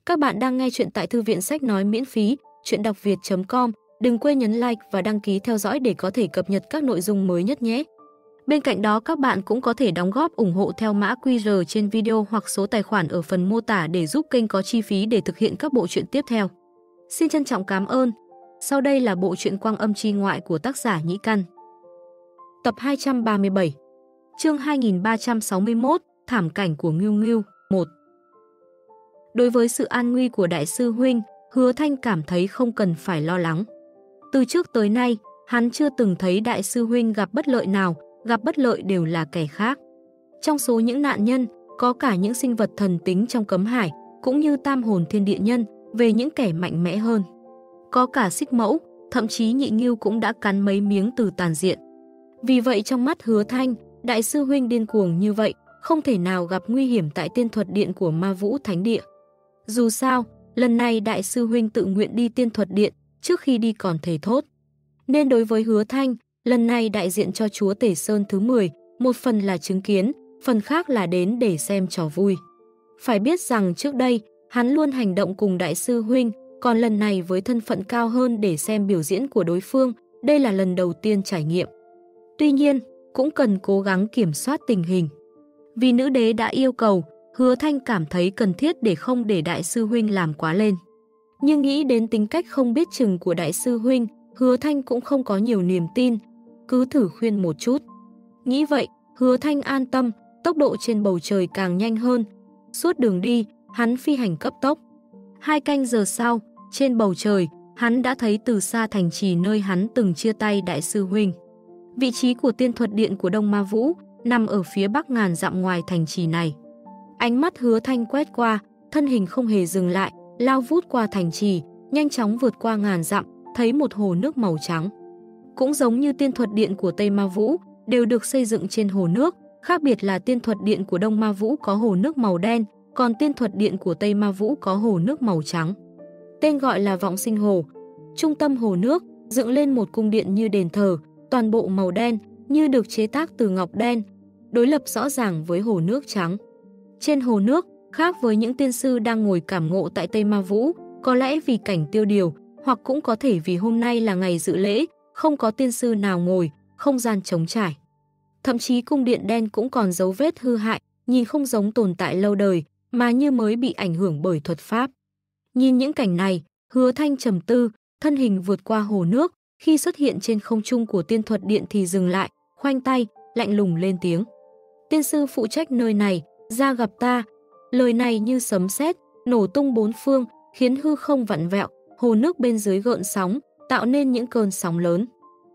Các bạn đang nghe chuyện tại thư viện sách nói miễn phí, chuyện đọc việt.com. Đừng quên nhấn like và đăng ký theo dõi để có thể cập nhật các nội dung mới nhất nhé. Bên cạnh đó các bạn cũng có thể đóng góp ủng hộ theo mã QR trên video hoặc số tài khoản ở phần mô tả để giúp kênh có chi phí để thực hiện các bộ truyện tiếp theo. Xin trân trọng cảm ơn. Sau đây là bộ truyện Quang Âm Chi Ngoại của tác giả Nhĩ Căn. Tập 237. Chương 2361, Thảm cảnh của Ngưu Ngưu 1. Đối với sự an nguy của đại sư huynh, Hứa Thanh cảm thấy không cần phải lo lắng. Từ trước tới nay, hắn chưa từng thấy đại sư huynh gặp bất lợi nào, gặp bất lợi đều là kẻ khác. Trong số những nạn nhân, có cả những sinh vật thần tính trong cấm hải, cũng như tam hồn thiên địa nhân, về những kẻ mạnh mẽ hơn. Có cả xích mẫu, thậm chí nhị ngưu cũng đã cắn mấy miếng từ tàn diện. Vì vậy trong mắt Hứa Thanh, đại sư huynh điên cuồng như vậy, không thể nào gặp nguy hiểm tại tiên thuật điện của Ma Vũ Thánh Địa. Dù sao, lần này đại sư huynh tự nguyện đi tiên thuật điện, trước khi đi còn thề thốt. Nên đối với Hứa Thanh, lần này đại diện cho chúa Tể Sơn thứ 10, một phần là chứng kiến, phần khác là đến để xem trò vui. Phải biết rằng trước đây, hắn luôn hành động cùng đại sư huynh, còn lần này với thân phận cao hơn để xem biểu diễn của đối phương, đây là lần đầu tiên trải nghiệm. Tuy nhiên, cũng cần cố gắng kiểm soát tình hình. Vì nữ đế đã yêu cầu, Hứa Thanh cảm thấy cần thiết để không để đại sư huynh làm quá lên. Nhưng nghĩ đến tính cách không biết chừng của đại sư huynh, Hứa Thanh cũng không có nhiều niềm tin, cứ thử khuyên một chút. Nghĩ vậy, Hứa Thanh an tâm, tốc độ trên bầu trời càng nhanh hơn. Suốt đường đi, hắn phi hành cấp tốc. 2 canh giờ sau, trên bầu trời, hắn đã thấy từ xa thành trì nơi hắn từng chia tay đại sư huynh. Vị trí của tiên thuật điện của Đông Ma Vũ nằm ở phía bắc ngàn dặm ngoài thành trì này. Ánh mắt Hứa Thanh quét qua, thân hình không hề dừng lại, lao vút qua thành trì, nhanh chóng vượt qua ngàn dặm, thấy một hồ nước màu trắng. Cũng giống như tiên thuật điện của Tây Ma Vũ, đều được xây dựng trên hồ nước, khác biệt là tiên thuật điện của Đông Ma Vũ có hồ nước màu đen, còn tiên thuật điện của Tây Ma Vũ có hồ nước màu trắng. Tên gọi là Vọng Sinh Hồ. Trung tâm hồ nước dựng lên một cung điện như đền thờ, toàn bộ màu đen, như được chế tác từ ngọc đen, đối lập rõ ràng với hồ nước trắng. Trên hồ nước, khác với những tiên sư đang ngồi cảm ngộ tại Tây Ma Vũ, có lẽ vì cảnh tiêu điều, hoặc cũng có thể vì hôm nay là ngày dự lễ, không có tiên sư nào ngồi, không gian trống trải. Thậm chí cung điện đen cũng còn dấu vết hư hại, nhìn không giống tồn tại lâu đời, mà như mới bị ảnh hưởng bởi thuật pháp. Nhìn những cảnh này, Hứa Thanh trầm tư, thân hình vượt qua hồ nước, khi xuất hiện trên không trung của tiên thuật điện thì dừng lại, khoanh tay, lạnh lùng lên tiếng. Tiên sư phụ trách nơi này, ra gặp ta. Lời này như sấm sét, nổ tung bốn phương, khiến hư không vặn vẹo, hồ nước bên dưới gợn sóng, tạo nên những cơn sóng lớn.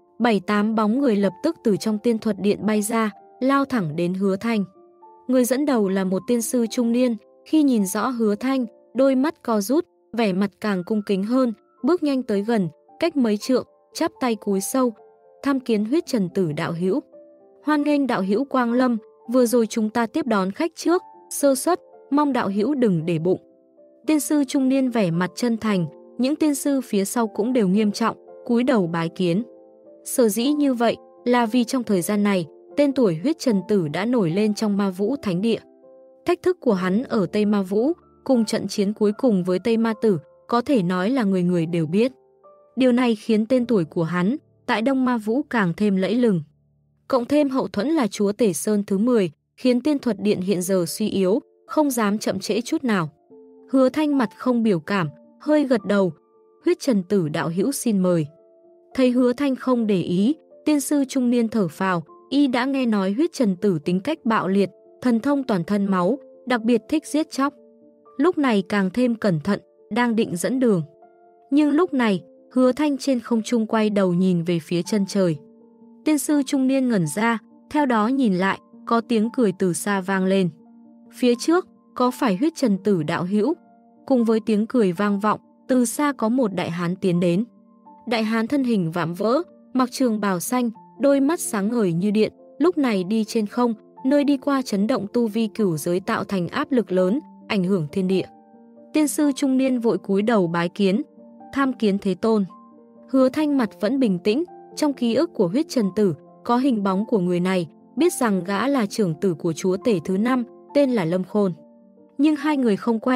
7-8 bóng người lập tức từ trong tiên thuật điện bay ra, lao thẳng đến Hứa Thanh. Người dẫn đầu là một tiên sư trung niên, khi nhìn rõ Hứa Thanh, đôi mắt co rút, vẻ mặt càng cung kính hơn, bước nhanh tới gần, cách mấy trượng, chắp tay cúi sâu, tham kiến Huyết Trần Tử đạo hữu. Hoan nghênh đạo hữu quang lâm, vừa rồi chúng ta tiếp đón khách trước, sơ suất, mong đạo hữu đừng để bụng. Tiên sư trung niên vẻ mặt chân thành, những tiên sư phía sau cũng đều nghiêm trọng, cúi đầu bái kiến. Sở dĩ như vậy là vì trong thời gian này, tên tuổi Huyết Trần Tử đã nổi lên trong Ma Vũ Thánh Địa. Thách thức của hắn ở Tây Ma Vũ, cùng trận chiến cuối cùng với Tây Ma Tử, có thể nói là người người đều biết. Điều này khiến tên tuổi của hắn tại Đông Ma Vũ càng thêm lẫy lừng. Cộng thêm hậu thuẫn là chúa Tể Sơn thứ 10, khiến tiên thuật điện hiện giờ suy yếu, không dám chậm trễ chút nào. Hứa Thanh mặt không biểu cảm, hơi gật đầu. Huyết Trần Tử đạo hữu xin mời. Thấy Hứa Thanh không để ý, tiên sư trung niên thở phào, y đã nghe nói Huyết Trần Tử tính cách bạo liệt, thần thông toàn thân máu, đặc biệt thích giết chóc. Lúc này càng thêm cẩn thận, đang định dẫn đường. Nhưng lúc này, Hứa Thanh trên không trung quay đầu nhìn về phía chân trời. Tiên sư trung niên ngẩn ra, theo đó nhìn lại, có tiếng cười từ xa vang lên. Phía trước, có phải Huyết Trần Tử đạo hữu? Cùng với tiếng cười vang vọng, từ xa có một đại hán tiến đến. Đại hán thân hình vạm vỡ, mặc trường bào xanh, đôi mắt sáng ngời như điện, lúc này đi trên không, nơi đi qua chấn động tu vi cửu giới tạo thành áp lực lớn, ảnh hưởng thiên địa. Tiên sư trung niên vội cúi đầu bái kiến, tham kiến Thế Tôn. Hứa Thanh mặt vẫn bình tĩnh, trong ký ức của Huyết Trần Tử có hình bóng của người này, biết rằng gã là trưởng tử của chúa Tể thứ 5, tên là Lâm Khôn. Nhưng hai người không quen,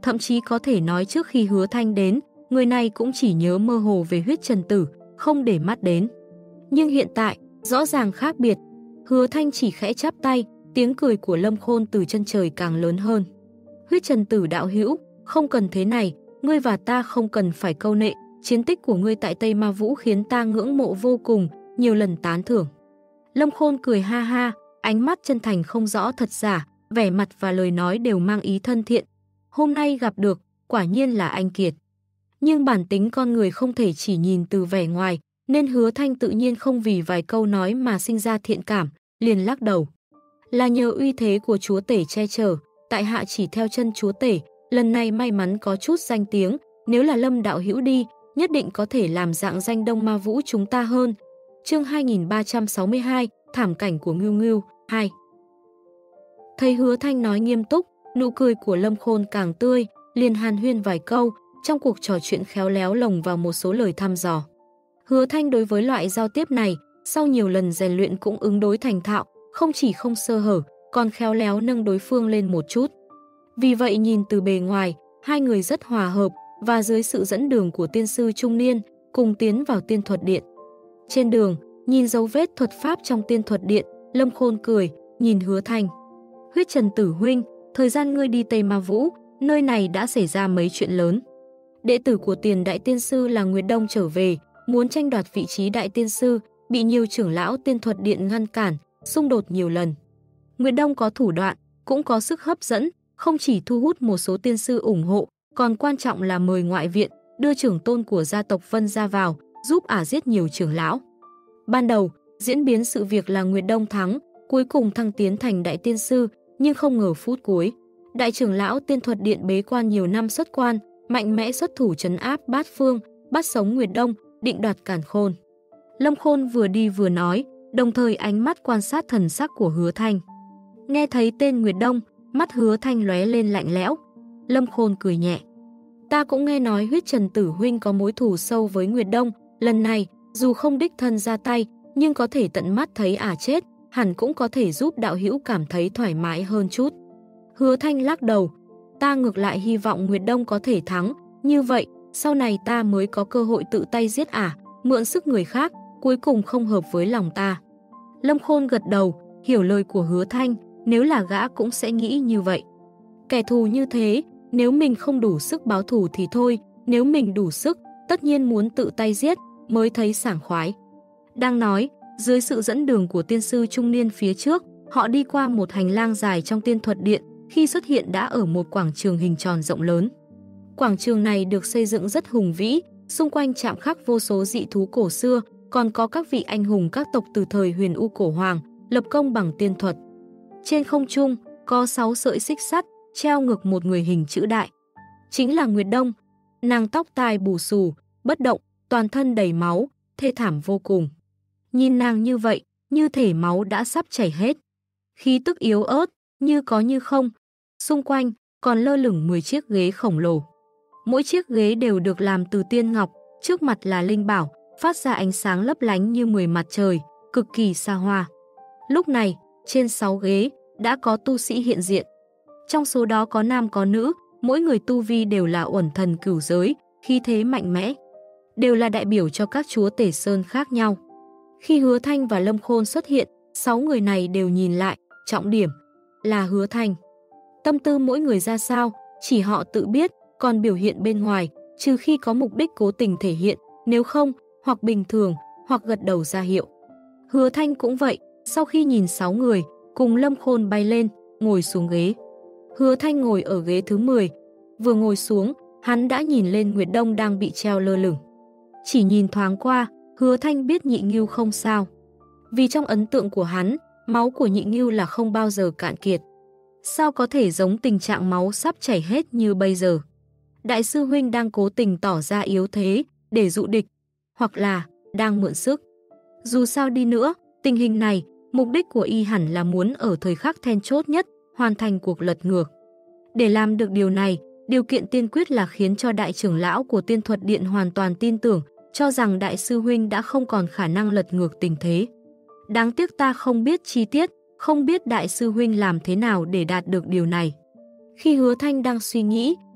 Thậm chí có thể nói trước khi Hứa Thanh đến, người này cũng chỉ nhớ mơ hồ về huyết trần tử, không để mắt đến. Nhưng hiện tại, rõ ràng khác biệt. Hứa Thanh chỉ khẽ chắp tay, tiếng cười của Lâm Khôn từ chân trời càng lớn hơn. Huyết trần tử đạo hữu, không cần thế này, ngươi và ta không cần phải câu nệ, chiến tích của ngươi tại Tây Ma Vũ khiến ta ngưỡng mộ vô cùng, nhiều lần tán thưởng. Lâm Khôn cười ha ha, ánh mắt chân thành không rõ thật giả, vẻ mặt và lời nói đều mang ý thân thiện. Hôm nay gặp được, quả nhiên là anh kiệt. Nhưng bản tính con người không thể chỉ nhìn từ vẻ ngoài, nên Hứa Thanh tự nhiên không vì vài câu nói mà sinh ra thiện cảm, liền lắc đầu. Là nhờ uy thế của chúa tể che chở, tại hạ chỉ theo chân chúa tể, lần này may mắn có chút danh tiếng, nếu là Lâm đạo hữu đi, nhất định có thể làm rạng danh Đông Ma Vũ chúng ta hơn. Chương 2362, thảm cảnh của Ngưu Ngưu 2. Thấy Hứa Thanh nói nghiêm túc, nụ cười của Lâm Khôn càng tươi, liền hàn huyên vài câu, trong cuộc trò chuyện khéo léo lồng vào một số lời thăm dò. Hứa Thanh đối với loại giao tiếp này, sau nhiều lần rèn luyện cũng ứng đối thành thạo, không chỉ không sơ hở, còn khéo léo nâng đối phương lên một chút. Vì vậy nhìn từ bề ngoài, hai người rất hòa hợp, và dưới sự dẫn đường của tiên sư trung niên, cùng tiến vào tiên thuật điện. Trên đường, nhìn dấu vết thuật pháp trong tiên thuật điện, Lâm Khôn cười, nhìn Hứa Thanh. Huyết Trần Tử huynh, thời gian ngươi đi Tây Ma Vũ, nơi này đã xảy ra mấy chuyện lớn. Đệ tử của Tiền Đại Tiên Sư là Nguyệt Đông trở về, muốn tranh đoạt vị trí Đại Tiên Sư, bị nhiều trưởng lão tiên thuật điện ngăn cản, xung đột nhiều lần. Nguyệt Đông có thủ đoạn, cũng có sức hấp dẫn, không chỉ thu hút một số tiên sư ủng hộ, còn quan trọng là mời ngoại viện, đưa trưởng tôn của gia tộc Vân ra vào, giúp ả giết nhiều trưởng lão. Ban đầu, diễn biến sự việc là Nguyệt Đông thắng, cuối cùng thăng tiến thành Đại Tiên Sư, nhưng không ngờ phút cuối, đại trưởng lão tiên thuật điện bế quan nhiều năm xuất quan, mạnh mẽ xuất thủ trấn áp bát phương, bắt sống Nguyệt Đông, định đoạt Càn Khôn. Lâm Khôn vừa đi vừa nói, đồng thời ánh mắt quan sát thần sắc của Hứa Thanh. Nghe thấy tên Nguyệt Đông, mắt Hứa Thanh lóe lên lạnh lẽo. Lâm Khôn cười nhẹ. Ta cũng nghe nói huyết Trần Tử huynh có mối thù sâu với Nguyệt Đông, lần này, dù không đích thân ra tay, nhưng có thể tận mắt thấy ả chết, hẳn cũng có thể giúp đạo hữu cảm thấy thoải mái hơn chút. Hứa Thanh lắc đầu, ta ngược lại hy vọng Nguyệt Đông có thể thắng, như vậy, sau này ta mới có cơ hội tự tay giết ả, mượn sức người khác, cuối cùng không hợp với lòng ta. Lâm Khôn gật đầu, hiểu lời của Hứa Thanh, nếu là gã cũng sẽ nghĩ như vậy. Kẻ thù như thế, nếu mình không đủ sức báo thù thì thôi, nếu mình đủ sức, tất nhiên muốn tự tay giết, mới thấy sảng khoái. Đang nói, dưới sự dẫn đường của tiên sư trung niên phía trước, họ đi qua một hành lang dài trong tiên thuật điện, khi xuất hiện đã ở một quảng trường hình tròn rộng lớn. Quảng trường này được xây dựng rất hùng vĩ, xung quanh chạm khắc vô số dị thú cổ xưa, còn có các vị anh hùng các tộc từ thời Huyền U cổ hoàng, lập công bằng tiên thuật. Trên không trung, có 6 sợi xích sắt, treo ngược một người hình chữ đại. Chính là Nguyệt Đông, nàng tóc tai bù xù, bất động, toàn thân đầy máu, thê thảm vô cùng. Nhìn nàng như vậy, như thể máu đã sắp chảy hết. Khí tức yếu ớt, như có như không. Xung quanh, còn lơ lửng 10 chiếc ghế khổng lồ. Mỗi chiếc ghế đều được làm từ tiên ngọc, trước mặt là linh bảo, phát ra ánh sáng lấp lánh như 10 mặt trời, cực kỳ xa hoa. Lúc này, trên 6 ghế, đã có tu sĩ hiện diện. Trong số đó có nam có nữ, mỗi người tu vi đều là uẩn thần cửu giới, khí thế mạnh mẽ. Đều là đại biểu cho các chúa tể sơn khác nhau. Khi Hứa Thanh và Lâm Khôn xuất hiện, 6 người này đều nhìn lại, trọng điểm là Hứa Thanh. Tâm tư mỗi người ra sao, chỉ họ tự biết, còn biểu hiện bên ngoài, trừ khi có mục đích cố tình thể hiện, nếu không, hoặc bình thường, hoặc gật đầu ra hiệu. Hứa Thanh cũng vậy, sau khi nhìn 6 người, cùng Lâm Khôn bay lên, ngồi xuống ghế. Hứa Thanh ngồi ở ghế thứ 10, vừa ngồi xuống, hắn đã nhìn lên Nguyệt Đông đang bị treo lơ lửng. Chỉ nhìn thoáng qua, Hứa Thanh biết Nhị Ngưu không sao. Vì trong ấn tượng của hắn, máu của Nhị Ngưu là không bao giờ cạn kiệt. Sao có thể giống tình trạng máu sắp chảy hết như bây giờ? Đại sư huynh đang cố tình tỏ ra yếu thế để dụ địch, hoặc là đang mượn sức. Dù sao đi nữa, tình hình này, mục đích của y hẳn là muốn ở thời khắc then chốt nhất, hoàn thành cuộc lật ngược. Để làm được điều này, điều kiện tiên quyết là khiến cho đại trưởng lão của tiên thuật điện hoàn toàn tin tưởng, cho rằng đại sư huynh đã không còn khả năng lật ngược tình thế. Đáng tiếc ta không biết chi tiết, không biết đại sư huynh làm thế nào để đạt được điều này. Khi Hứa Thanh đang suy nghĩ,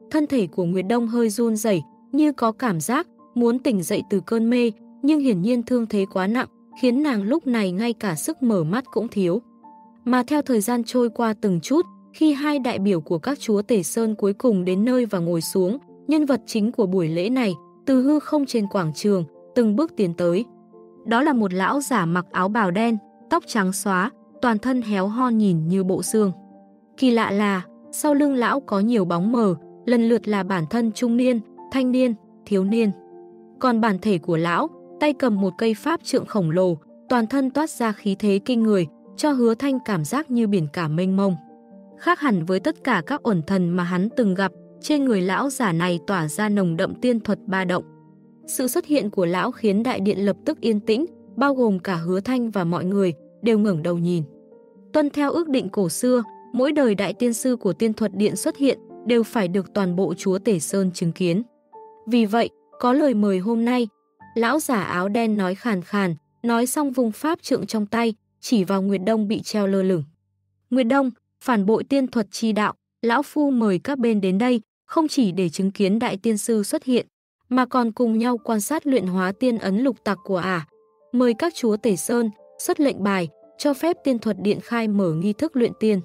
thân thể của Nguyệt Đông hơi run rẩy, như có cảm giác muốn tỉnh dậy từ cơn mê, nhưng hiển nhiên thương thế quá nặng, khiến nàng lúc này ngay cả sức mở mắt cũng thiếu. Mà theo thời gian trôi qua từng chút, khi hai đại biểu của các chúa Tể Sơn cuối cùng đến nơi và ngồi xuống, nhân vật chính của buổi lễ này, từ hư không trên quảng trường, từng bước tiến tới. Đó là một lão giả mặc áo bào đen, tóc trắng xóa, toàn thân héo hon nhìn như bộ xương. Kỳ lạ là, sau lưng lão có nhiều bóng mờ, lần lượt là bản thân trung niên, thanh niên, thiếu niên. Còn bản thể của lão, tay cầm một cây pháp trượng khổng lồ, toàn thân toát ra khí thế kinh người, cho Hứa Thanh cảm giác như biển cả mênh mông. Khác hẳn với tất cả các uẩn thần mà hắn từng gặp, trên người lão giả này tỏa ra nồng đậm tiên thuật ba động. Sự xuất hiện của lão khiến đại điện lập tức yên tĩnh, bao gồm cả Hứa Thanh và mọi người, đều ngẩng đầu nhìn. Tuân theo ước định cổ xưa, mỗi đời đại tiên sư của tiên thuật điện xuất hiện đều phải được toàn bộ chúa Tể Sơn chứng kiến. Vì vậy, có lời mời hôm nay, lão giả áo đen nói khàn khàn, nói xong vung pháp trượng trong tay, chỉ vào Nguyệt Đông bị treo lơ lửng. Nguyệt Đông, phản bội tiên thuật chi đạo, lão phu mời các bên đến đây, không chỉ để chứng kiến đại tiên sư xuất hiện, mà còn cùng nhau quan sát luyện hóa tiên ấn lục tặc của ả. Mời các chúa Tể Sơn xuất lệnh bài, cho phép tiên thuật điện khai mở nghi thức luyện tiên.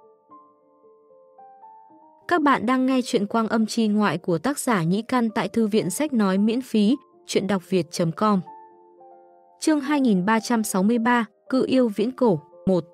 Các bạn đang nghe chuyện Quang Âm Chi Ngoại của tác giả Nhĩ Căn tại thư viện sách nói miễn phí, chuyện đọc việt.com. Chương 2363, Cự yêu viễn cổ, 1.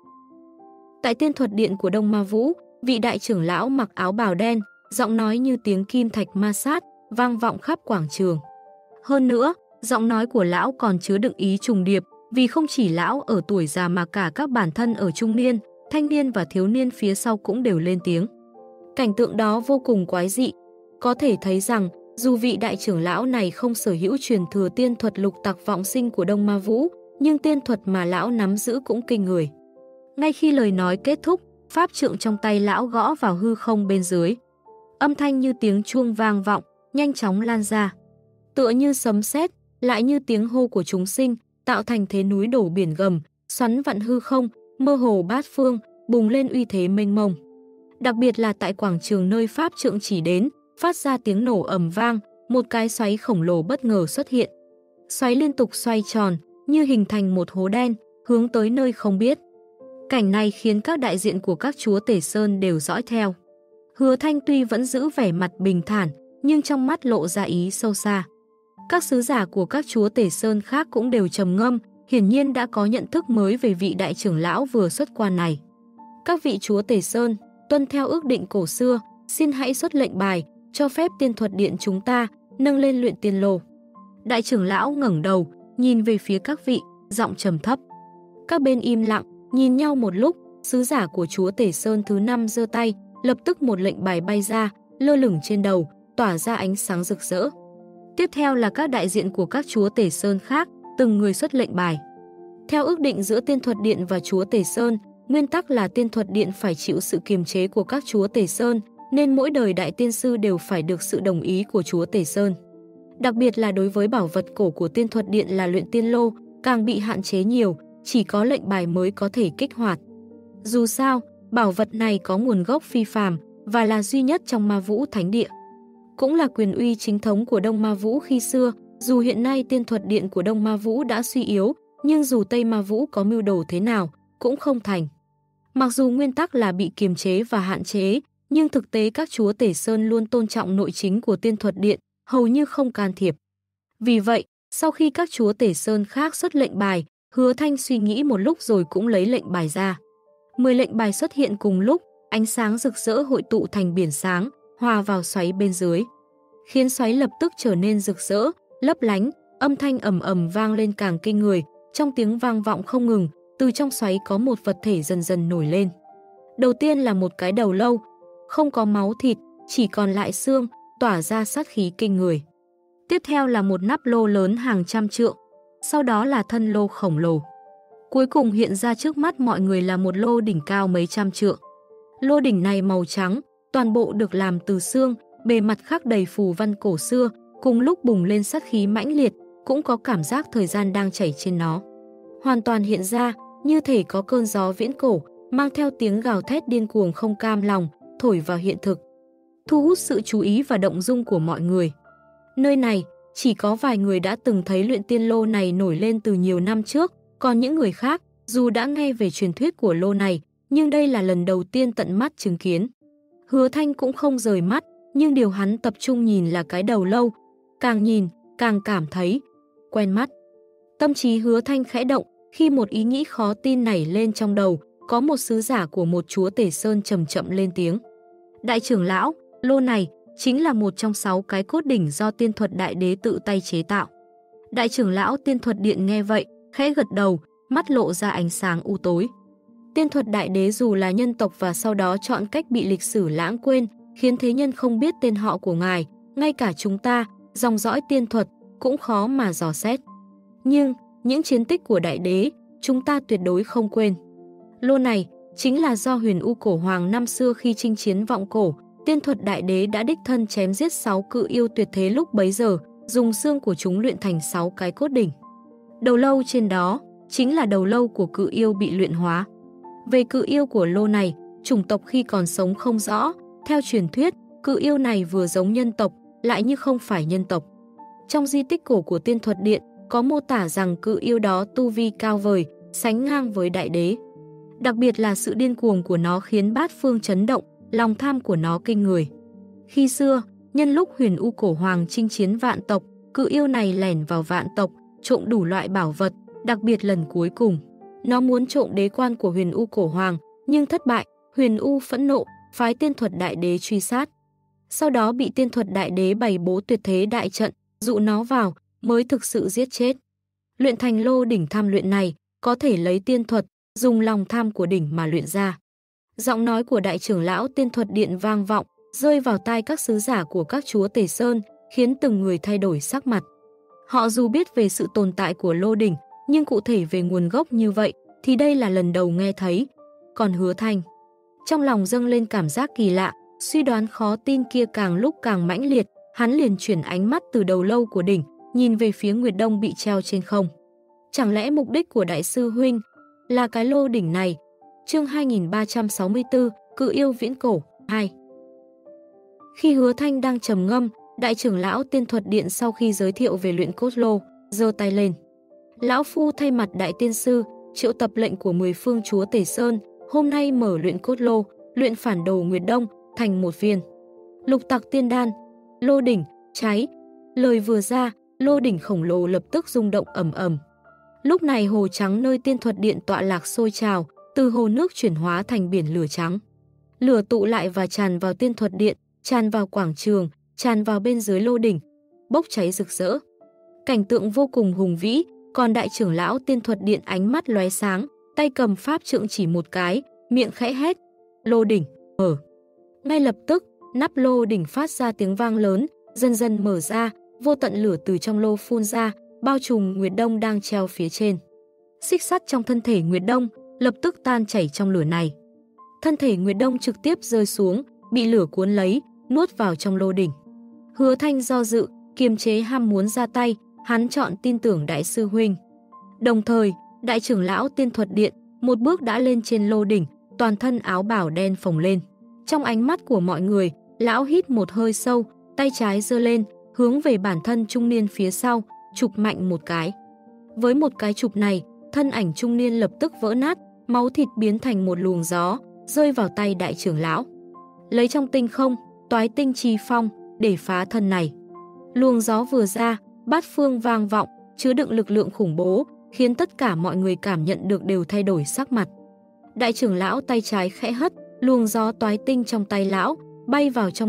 Tại tiên thuật điện của Đông Ma Vũ, vị đại trưởng lão mặc áo bào đen, giọng nói như tiếng kim thạch ma sát, vang vọng khắp quảng trường. Hơn nữa, giọng nói của lão còn chứa đựng ý trùng điệp, vì không chỉ lão ở tuổi già mà cả các bản thân ở trung niên, thanh niên và thiếu niên phía sau cũng đều lên tiếng. Cảnh tượng đó vô cùng quái dị. Có thể thấy rằng, dù vị đại trưởng lão này không sở hữu truyền thừa tiên thuật lục tặc vọng sinh của Đông Ma Vũ, nhưng tiên thuật mà lão nắm giữ cũng kinh người. Ngay khi lời nói kết thúc, pháp trượng trong tay lão gõ vào hư không bên dưới. Âm thanh như tiếng chuông vang vọng, nhanh chóng lan ra. Tựa như sấm sét, lại như tiếng hô của chúng sinh, tạo thành thế núi đổ biển gầm, xoắn vặn hư không, mơ hồ bát phương, bùng lên uy thế mênh mông. Đặc biệt là tại quảng trường nơi pháp trượng chỉ đến, phát ra tiếng nổ ầm vang, một cái xoáy khổng lồ bất ngờ xuất hiện. Xoáy liên tục xoay tròn, như hình thành một hố đen, hướng tới nơi không biết. Cảnh này khiến các đại diện của các chúa Tể Sơn đều dõi theo. Hứa Thanh tuy vẫn giữ vẻ mặt bình thản, nhưng trong mắt lộ ra ý sâu xa. Các sứ giả của các chúa Tể Sơn khác cũng đều trầm ngâm, hiển nhiên đã có nhận thức mới về vị đại trưởng lão vừa xuất quan này. Các vị chúa Tể Sơn, tuân theo ước định cổ xưa, xin hãy xuất lệnh bài, cho phép tiên thuật điện chúng ta nâng lên luyện tiên lô. Đại trưởng lão ngẩng đầu, nhìn về phía các vị, giọng trầm thấp. Các bên im lặng, nhìn nhau một lúc, sứ giả của chúa Tể Sơn thứ 5 giơ tay, lập tức một lệnh bài bay ra, lơ lửng trên đầu, tỏa ra ánh sáng rực rỡ. Tiếp theo là các đại diện của các chúa Tể Sơn khác, từng người xuất lệnh bài. Theo ước định giữa tiên thuật điện và chúa Tể Sơn, nguyên tắc là tiên thuật điện phải chịu sự kiềm chế của các chúa Tể Sơn, nên mỗi đời đại tiên sư đều phải được sự đồng ý của chúa Tể Sơn. Đặc biệt là đối với bảo vật cổ của tiên thuật điện là luyện tiên lô, càng bị hạn chế nhiều, chỉ có lệnh bài mới có thể kích hoạt. Dù sao, bảo vật này có nguồn gốc phi phàm và là duy nhất trong Ma Vũ Thánh Địa. Cũng là quyền uy chính thống của Đông Ma Vũ khi xưa, dù hiện nay tiên thuật điện của Đông Ma Vũ đã suy yếu, nhưng dù Tây Ma Vũ có mưu đồ thế nào, cũng không thành. Mặc dù nguyên tắc là bị kiềm chế và hạn chế, nhưng thực tế các chúa Tể Sơn luôn tôn trọng nội chính của tiên thuật điện, hầu như không can thiệp. Vì vậy, sau khi các chúa Tể Sơn khác xuất lệnh bài, Hứa Thanh suy nghĩ một lúc rồi cũng lấy lệnh bài ra. 10 lệnh bài xuất hiện cùng lúc, ánh sáng rực rỡ hội tụ thành biển sáng, hòa vào xoáy bên dưới, khiến xoáy lập tức trở nên rực rỡ, lấp lánh, âm thanh ầm ầm vang lên càng kinh người, trong tiếng vang vọng không ngừng, từ trong xoáy có một vật thể dần dần nổi lên. Đầu tiên là một cái đầu lâu, không có máu thịt, chỉ còn lại xương, tỏa ra sát khí kinh người. Tiếp theo là một nắp lô lớn hàng trăm trượng, sau đó là thân lô khổng lồ. Cuối cùng hiện ra trước mắt mọi người là một lô đỉnh cao mấy trăm trượng. Lô đỉnh này màu trắng, toàn bộ được làm từ xương, bề mặt khắc đầy phù văn cổ xưa, cùng lúc bùng lên sát khí mãnh liệt, cũng có cảm giác thời gian đang chảy trên nó. Hoàn toàn hiện ra, như thể có cơn gió viễn cổ, mang theo tiếng gào thét điên cuồng không cam lòng, thổi vào hiện thực. thu hút sự chú ý và động dung của mọi người. Nơi này, chỉ có vài người đã từng thấy luyện tiên lô này nổi lên từ nhiều năm trước, còn những người khác, dù đã nghe về truyền thuyết của lô này, nhưng đây là lần đầu tiên tận mắt chứng kiến. Hứa Thanh cũng không rời mắt, nhưng điều hắn tập trung nhìn là cái đầu lâu, càng nhìn, càng cảm thấy quen mắt. Tâm trí Hứa Thanh khẽ động, khi một ý nghĩ khó tin nảy lên trong đầu, có một sứ giả của một chúa Tể Sơn chậm chậm lên tiếng. Đại trưởng lão, lô này chính là một trong 6 cái cốt đỉnh do tiên thuật đại đế tự tay chế tạo. Đại trưởng lão tiên thuật điện nghe vậy, khẽ gật đầu, mắt lộ ra ánh sáng u tối. Tiên thuật đại đế dù là nhân tộc và sau đó chọn cách bị lịch sử lãng quên, khiến thế nhân không biết tên họ của ngài, ngay cả chúng ta, dòng dõi tiên thuật, cũng khó mà dò xét. Nhưng, những chiến tích của đại đế, chúng ta tuyệt đối không quên. Lô này chính là do Huyền U Cổ Hoàng năm xưa khi chinh chiến vọng cổ, tiên thuật đại đế đã đích thân chém giết 6 cự yêu tuyệt thế lúc bấy giờ, dùng xương của chúng luyện thành 6 cái cốt đỉnh. Đầu lâu trên đó chính là đầu lâu của cự yêu bị luyện hóa. Về cự yêu của lô này, chủng tộc khi còn sống không rõ, theo truyền thuyết, cự yêu này vừa giống nhân tộc, lại như không phải nhân tộc. Trong di tích cổ của tiên thuật điện, có mô tả rằng cự yêu đó tu vi cao vời, sánh ngang với đại đế. Đặc biệt là sự điên cuồng của nó khiến bát phương chấn động, lòng tham của nó kinh người. Khi xưa, nhân lúc Huyền U Cổ Hoàng chinh chiến vạn tộc, cự yêu này lẻn vào vạn tộc, trộm đủ loại bảo vật, đặc biệt lần cuối cùng. Nó muốn trộm đế quan của Huyền U Cổ Hoàng, nhưng thất bại, Huyền U phẫn nộ, phái tiên thuật đại đế truy sát. Sau đó bị tiên thuật đại đế bày bố tuyệt thế đại trận, dụ nó vào, mới thực sự giết chết. Luyện thành lô đỉnh tham luyện này, có thể lấy tiên thuật, dùng lòng tham của đỉnh mà luyện ra. Giọng nói của đại trưởng lão tiên thuật điện vang vọng, rơi vào tai các sứ giả của các chúa Tể Sơn, khiến từng người thay đổi sắc mặt. Họ dù biết về sự tồn tại của lô đỉnh, nhưng cụ thể về nguồn gốc như vậy, thì đây là lần đầu nghe thấy. Còn Hứa Thanh, trong lòng dâng lên cảm giác kỳ lạ, suy đoán khó tin kia càng lúc càng mãnh liệt, hắn liền chuyển ánh mắt từ đầu lâu của đỉnh, nhìn về phía Nguyệt Đông bị treo trên không. Chẳng lẽ mục đích của đại sư huynh là cái lô đỉnh này? Chương 2364, Cự yêu viễn cổ 2. Khi Hứa Thanh đang trầm ngâm, đại trưởng lão tiên thuật điện sau khi giới thiệu về luyện cốt lô, giơ tay lên. Lão phu thay mặt đại tiên sư, triệu tập lệnh của 10 phương chúa Tể Sơn, hôm nay mở luyện cốt lô, luyện phản đồ Nguyệt Đông thành một viên lục tặc tiên đan. Lô đỉnh cháy. Lời vừa ra, lô đỉnh khổng lồ lập tức rung động ầm ầm. Lúc này hồ trắng nơi tiên thuật điện tọa lạc sôi trào, từ hồ nước chuyển hóa thành biển lửa trắng. Lửa tụ lại và tràn vào tiên thuật điện, tràn vào quảng trường, tràn vào bên dưới lô đỉnh, bốc cháy rực rỡ. Cảnh tượng vô cùng hùng vĩ, còn đại trưởng lão tiên thuật điện ánh mắt lóe sáng, tay cầm pháp trượng chỉ một cái, miệng khẽ hét, lô đỉnh, mở. Ngay lập tức, nắp lô đỉnh phát ra tiếng vang lớn, dần dần mở ra, vô tận lửa từ trong lô phun ra, bao trùm Nguyệt Đông đang treo phía trên. Xích sắt trong thân thể Nguyệt Đông lập tức tan chảy trong lửa này. Thân thể Nguyệt Đông trực tiếp rơi xuống, bị lửa cuốn lấy, nuốt vào trong lô đỉnh. Hứa Thanh do dự, kiềm chế ham muốn ra tay, hắn chọn tin tưởng đại sư huynh. Đồng thời, đại trưởng lão tiên thuật điện một bước đã lên trên lô đỉnh, toàn thân áo bào đen phồng lên. Trong ánh mắt của mọi người, lão hít một hơi sâu, tay trái giơ lên, hướng về bản thân trung niên phía sau, chụp mạnh một cái. Với một cái chụp này, thân ảnh trung niên lập tức vỡ nát, máu thịt biến thành một luồng gió, rơi vào tay đại trưởng lão. Lấy trong tinh không, toái tinh chi phong, để phá thân này. Luồng gió vừa ra, bát phương vang vọng, chứa đựng lực lượng khủng bố, khiến tất cả mọi người cảm nhận được đều thay đổi sắc mặt. Đại trưởng lão tay trái khẽ hất, luồng gió toái tinh trong tay lão, bay vào trong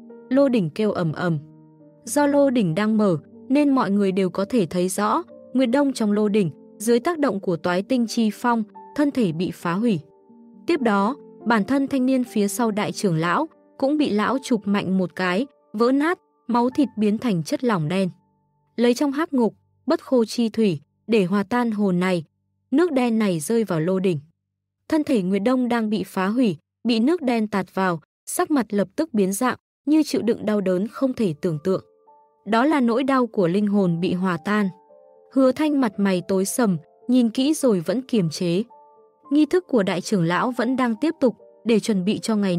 lô đỉnh kêu ầm ầm. Do lô đỉnh đang mở, nên mọi người đều có thể thấy rõ, Nguyệt Đông trong lô đỉnh, dưới tác động của toái tinh chi phong, thân thể bị phá hủy. Tiếp đó, bản thân thanh niên phía sau đại trưởng lão, cũng bị lão chụp mạnh một cái, vỡ nát, máu thịt biến thành chất lỏng đen. Lấy trong hắc ngục, bất khô chi thủy, để hòa tan hồn này, nước đen này rơi vào lô đỉnh. Thân thể Nguyệt Đông đang bị phá hủy, bị nước đen tạt vào, sắc mặt lập tức biến dạng, như chịu đựng đau đớn không thể tưởng tượng. Đó là nỗi đau của linh hồn bị hòa tan. Hứa Thanh mặt mày tối sầm, nhìn kỹ rồi vẫn kiềm chế. Nghi thức của đại trưởng lão vẫn đang tiếp tục, để chuẩn bị cho ngày này,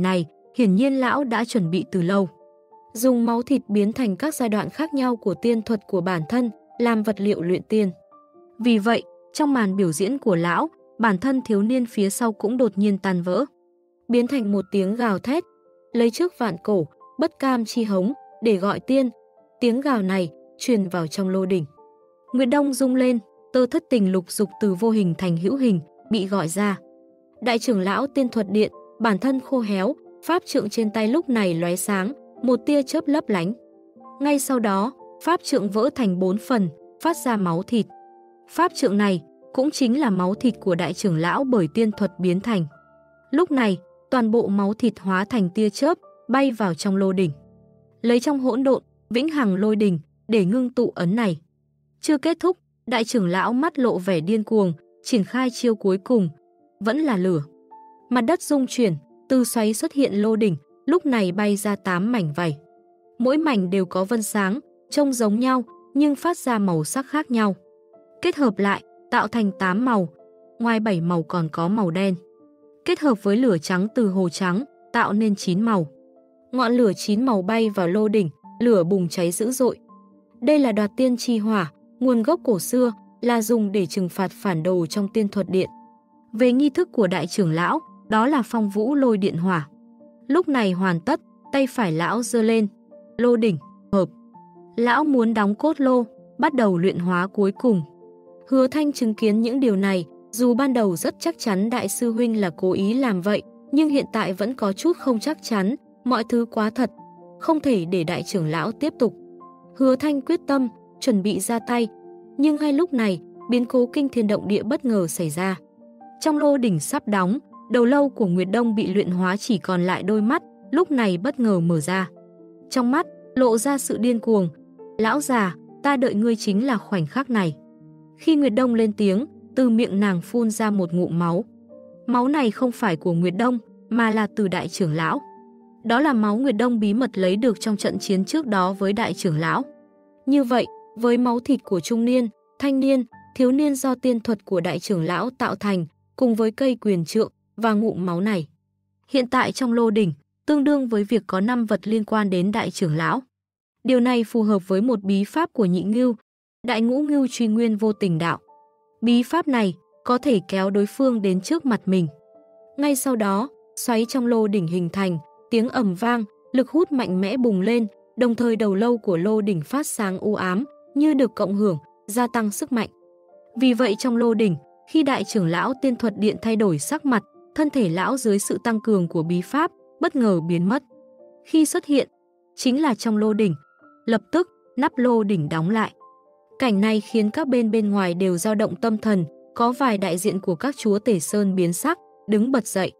hiển nhiên lão đã chuẩn bị từ lâu. Dùng máu thịt biến thành các giai đoạn khác nhau của tiên thuật của bản thân làm vật liệu luyện tiên. Vì vậy, trong màn biểu diễn của lão, bản thân thiếu niên phía sau cũng đột nhiên tan vỡ, biến thành một tiếng gào thét, lấy trước vạn cổ, bất cam chi hống, để gọi tiên. Tiếng gào này truyền vào trong lô đỉnh. Nguyệt Đông rung lên, tơ thất tình lục dục từ vô hình thành hữu hình, bị gọi ra. Đại trưởng lão tiên thuật điện, bản thân khô héo, pháp trượng trên tay lúc này lóe sáng, một tia chớp lấp lánh. Ngay sau đó, pháp trượng vỡ thành 4 phần, phát ra máu thịt. Pháp trượng này cũng chính là máu thịt của đại trưởng lão bởi tiên thuật biến thành. Lúc này, toàn bộ máu thịt hóa thành tia chớp, bay vào trong lô đỉnh. Lấy trong hỗn độn, vĩnh hằng lôi đỉnh, để ngưng tụ ấn này. Chưa kết thúc, đại trưởng lão mắt lộ vẻ điên cuồng, triển khai chiêu cuối cùng, vẫn là lửa. Mặt đất rung chuyển, từ xoáy xuất hiện lô đỉnh, lúc này bay ra 8 mảnh vảy. Mỗi mảnh đều có vân sáng, trông giống nhau, nhưng phát ra màu sắc khác nhau. Kết hợp lại, tạo thành 8 màu, ngoài 7 màu còn có màu đen. Kết hợp với lửa trắng từ hồ trắng, tạo nên 9 màu. Ngọn lửa 9 màu bay vào lô đỉnh, lửa bùng cháy dữ dội. Đây là đoạt tiên chi hỏa, nguồn gốc cổ xưa, là dùng để trừng phạt phản đồ trong tiên thuật điện. Về nghi thức của đại trưởng lão, đó là phong vũ lôi điện hỏa. Lúc này hoàn tất, tay phải lão giơ lên, lô đỉnh, hợp. Lão muốn đóng cốt lô, bắt đầu luyện hóa cuối cùng. Hứa Thanh chứng kiến những điều này, dù ban đầu rất chắc chắn đại sư huynh là cố ý làm vậy, nhưng hiện tại vẫn có chút không chắc chắn, mọi thứ quá thật, không thể để đại trưởng lão tiếp tục. Hứa Thanh quyết tâm, chuẩn bị ra tay, nhưng ngay lúc này, biến cố kinh thiên động địa bất ngờ xảy ra. Trong lô đỉnh sắp đóng, đầu lâu của Nguyệt Đông bị luyện hóa chỉ còn lại đôi mắt, lúc này bất ngờ mở ra. Trong mắt, lộ ra sự điên cuồng. Lão già, ta đợi ngươi chính là khoảnh khắc này. Khi Nguyệt Đông lên tiếng, từ miệng nàng phun ra một ngụm máu. Máu này không phải của Nguyệt Đông, mà là từ đại trưởng lão. Đó là máu Nguyệt Đông bí mật lấy được trong trận chiến trước đó với đại trưởng lão. Như vậy, với máu thịt của trung niên, thanh niên, thiếu niên do tiên thuật của đại trưởng lão tạo thành, cùng với cây quyền trượng và ngụm máu này, hiện tại trong lô đỉnh, tương đương với việc có 5 vật liên quan đến đại trưởng lão. Điều này phù hợp với một bí pháp của Nhị Ngưu, Đại Ngũ Ngưu Truy Nguyên Vô Tình Đạo. Bí pháp này có thể kéo đối phương đến trước mặt mình. Ngay sau đó, xoáy trong lô đỉnh hình thành, tiếng ầm vang, lực hút mạnh mẽ bùng lên, đồng thời đầu lâu của lô đỉnh phát sáng u ám, như được cộng hưởng, gia tăng sức mạnh. Vì vậy trong lô đỉnh, khi đại trưởng lão tiên thuật điện thay đổi sắc mặt, thân thể lão dưới sự tăng cường của bí pháp, bất ngờ biến mất. Khi xuất hiện, chính là trong lô đỉnh. Lập tức, nắp lô đỉnh đóng lại. Cảnh này khiến các bên ngoài đều dao động tâm thần, có vài đại diện của các chúa tể sơn biến sắc, đứng bật dậy.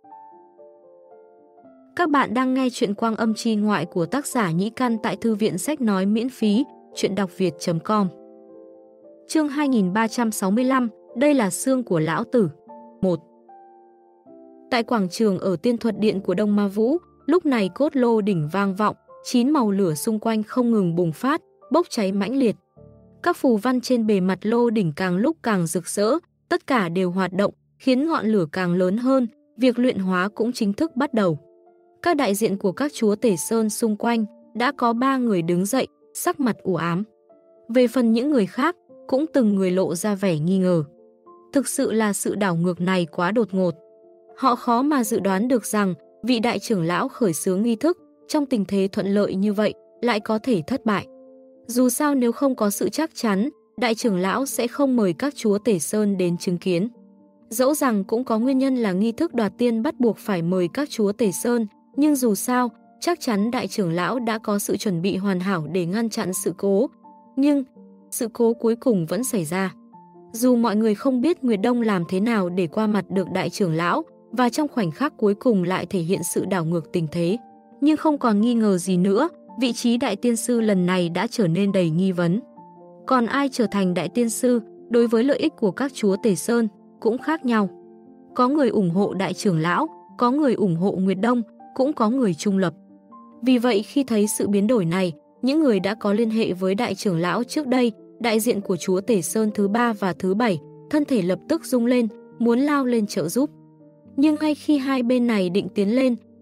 Các bạn đang nghe chuyện Quang Âm Chi Ngoại của tác giả Nhĩ Căn tại Thư viện Sách Nói miễn phí, chuyện đọc việt.com. Chương 2365, đây là xương của lão tử. 1. Tại quảng trường ở tiên thuật điện của Đông Ma Vũ, lúc này cốt lô đỉnh vang vọng, 9 màu lửa xung quanh không ngừng bùng phát, bốc cháy mãnh liệt. Các phù văn trên bề mặt lô đỉnh càng lúc càng rực rỡ, tất cả đều hoạt động, khiến ngọn lửa càng lớn hơn, việc luyện hóa cũng chính thức bắt đầu. Các đại diện của các chúa tể sơn xung quanh đã có 3 người đứng dậy, sắc mặt u ám. Về phần những người khác, cũng từng người lộ ra vẻ nghi ngờ. Thực sự là sự đảo ngược này quá đột ngột. Họ khó mà dự đoán được rằng vị đại trưởng lão khởi xướng nghi thức trong tình thế thuận lợi như vậy lại có thể thất bại. Dù sao nếu không có sự chắc chắn, đại trưởng lão sẽ không mời các chúa tể sơn đến chứng kiến. Dẫu rằng cũng có nguyên nhân là nghi thức đoạt tiên bắt buộc phải mời các chúa tể sơn, nhưng dù sao, chắc chắn đại trưởng lão đã có sự chuẩn bị hoàn hảo để ngăn chặn sự cố. Nhưng, sự cố cuối cùng vẫn xảy ra. Dù mọi người không biết Nguyệt Đông làm thế nào để qua mặt được đại trưởng lão, và trong khoảnh khắc cuối cùng lại thể hiện sự đảo ngược tình thế. Nhưng không còn nghi ngờ gì nữa, vị trí đại tiên sư lần này đã trở nên đầy nghi vấn. Còn ai trở thành đại tiên sư, đối với lợi ích của các chúa tể sơn, cũng khác nhau. Có người ủng hộ đại trưởng lão, có người ủng hộ Nguyệt Đông, cũng có người trung lập. Vì vậy khi thấy sự biến đổi này, những người đã có liên hệ với đại trưởng lão trước đây, đại diện của chúa tể sơn thứ 3 và thứ 7, thân thể lập tức rung lên, muốn lao lên trợ giúp. Nhưng ngay khi hai bên này định tiến lên,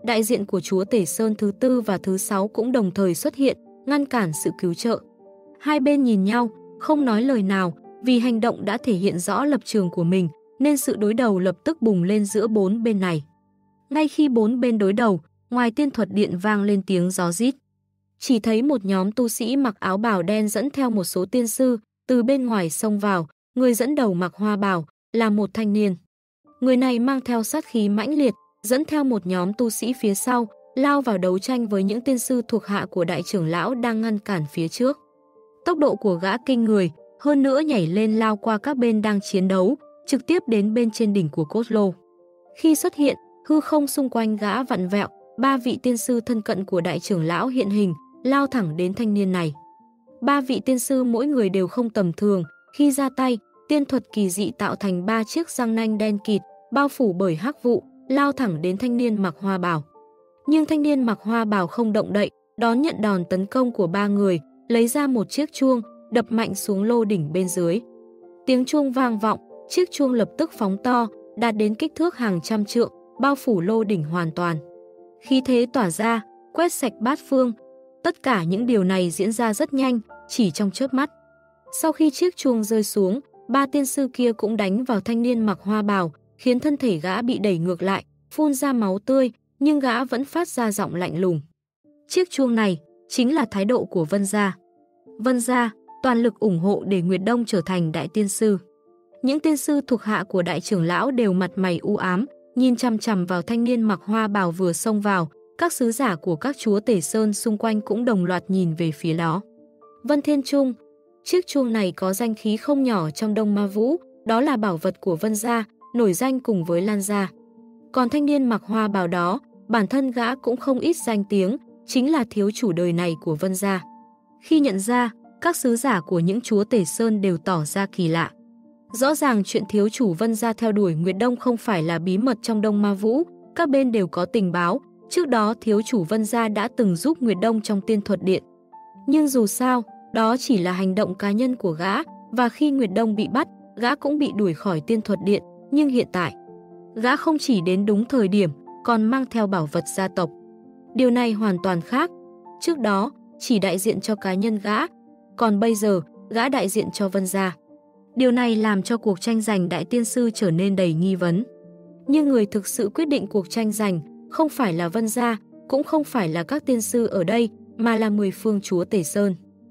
đại diện của chúa Tể Sơn thứ tư và thứ sáu cũng đồng thời xuất hiện, ngăn cản sự cứu trợ. Hai bên nhìn nhau, không nói lời nào, vì hành động đã thể hiện rõ lập trường của mình, nên sự đối đầu lập tức bùng lên giữa bốn bên này. Ngay khi bốn bên đối đầu, ngoài tiên thuật điện vang lên tiếng gió rít. Chỉ thấy một nhóm tu sĩ mặc áo bào đen dẫn theo một số tiên sư, từ bên ngoài xông vào, người dẫn đầu mặc hoa bào, là một thanh niên. Người này mang theo sát khí mãnh liệt, dẫn theo một nhóm tu sĩ phía sau, lao vào đấu tranh với những tiên sư thuộc hạ của đại trưởng lão đang ngăn cản phía trước. Tốc độ của gã kinh người, hơn nữa nhảy lên lao qua các bên đang chiến đấu, trực tiếp đến bên trên đỉnh của cốt lô. Khi xuất hiện, hư không xung quanh gã vặn vẹo, ba vị tiên sư thân cận của đại trưởng lão hiện hình, lao thẳng đến thanh niên này. Ba vị tiên sư mỗi người đều không tầm thường, khi ra tay, tiên thuật kỳ dị tạo thành ba chiếc răng nanh đen kịt, bao phủ bởi hắc vụ, lao thẳng đến thanh niên mặc hoa bào. Nhưng thanh niên mặc hoa bào không động đậy, đón nhận đòn tấn công của ba người, lấy ra một chiếc chuông, đập mạnh xuống lô đỉnh bên dưới. Tiếng chuông vang vọng, chiếc chuông lập tức phóng to, đạt đến kích thước hàng trăm trượng, bao phủ lô đỉnh hoàn toàn. Khí thế tỏa ra, quét sạch bát phương. Tất cả những điều này diễn ra rất nhanh, chỉ trong chớp mắt. Sau khi chiếc chuông rơi xuống, ba tiên sư kia cũng đánh vào thanh niên mặc hoa bào, khiến thân thể gã bị đẩy ngược lại, phun ra máu tươi, nhưng gã vẫn phát ra giọng lạnh lùng. Chiếc chuông này chính là thái độ của Vân Gia. Vân Gia toàn lực ủng hộ để Nguyệt Đông trở thành đại tiên sư. Những tiên sư thuộc hạ của đại trưởng lão đều mặt mày u ám, nhìn chằm chằm vào thanh niên mặc hoa bào vừa xông vào. Các sứ giả của các chúa Tể Sơn xung quanh cũng đồng loạt nhìn về phía đó. Vân Thiên Trung, chiếc chuông này có danh khí không nhỏ trong Đông Ma Vũ, đó là bảo vật của Vân Gia, nổi danh cùng với Lan Gia. Còn thanh niên mặc hoa bào đó, bản thân gã cũng không ít danh tiếng, chính là thiếu chủ đời này của Vân Gia. Khi nhận ra, các sứ giả của những chúa Tể Sơn đều tỏ ra kỳ lạ. Rõ ràng chuyện thiếu chủ Vân Gia theo đuổi Nguyệt Đông không phải là bí mật trong Đông Ma Vũ, các bên đều có tình báo. Trước đó thiếu chủ Vân Gia đã từng giúp Nguyệt Đông trong tiên thuật điện. Nhưng dù sao, đó chỉ là hành động cá nhân của gã, và khi Nguyệt Đông bị bắt, gã cũng bị đuổi khỏi tiên thuật điện. Nhưng hiện tại, gã không chỉ đến đúng thời điểm, còn mang theo bảo vật gia tộc. Điều này hoàn toàn khác. Trước đó, chỉ đại diện cho cá nhân gã, còn bây giờ, gã đại diện cho Vân Gia. Điều này làm cho cuộc tranh giành đại tiên sư trở nên đầy nghi vấn. Nhưng người thực sự quyết định cuộc tranh giành không phải là Vân Gia, cũng không phải là các tiên sư ở đây, mà là 10 phương chúa Tể Sơn.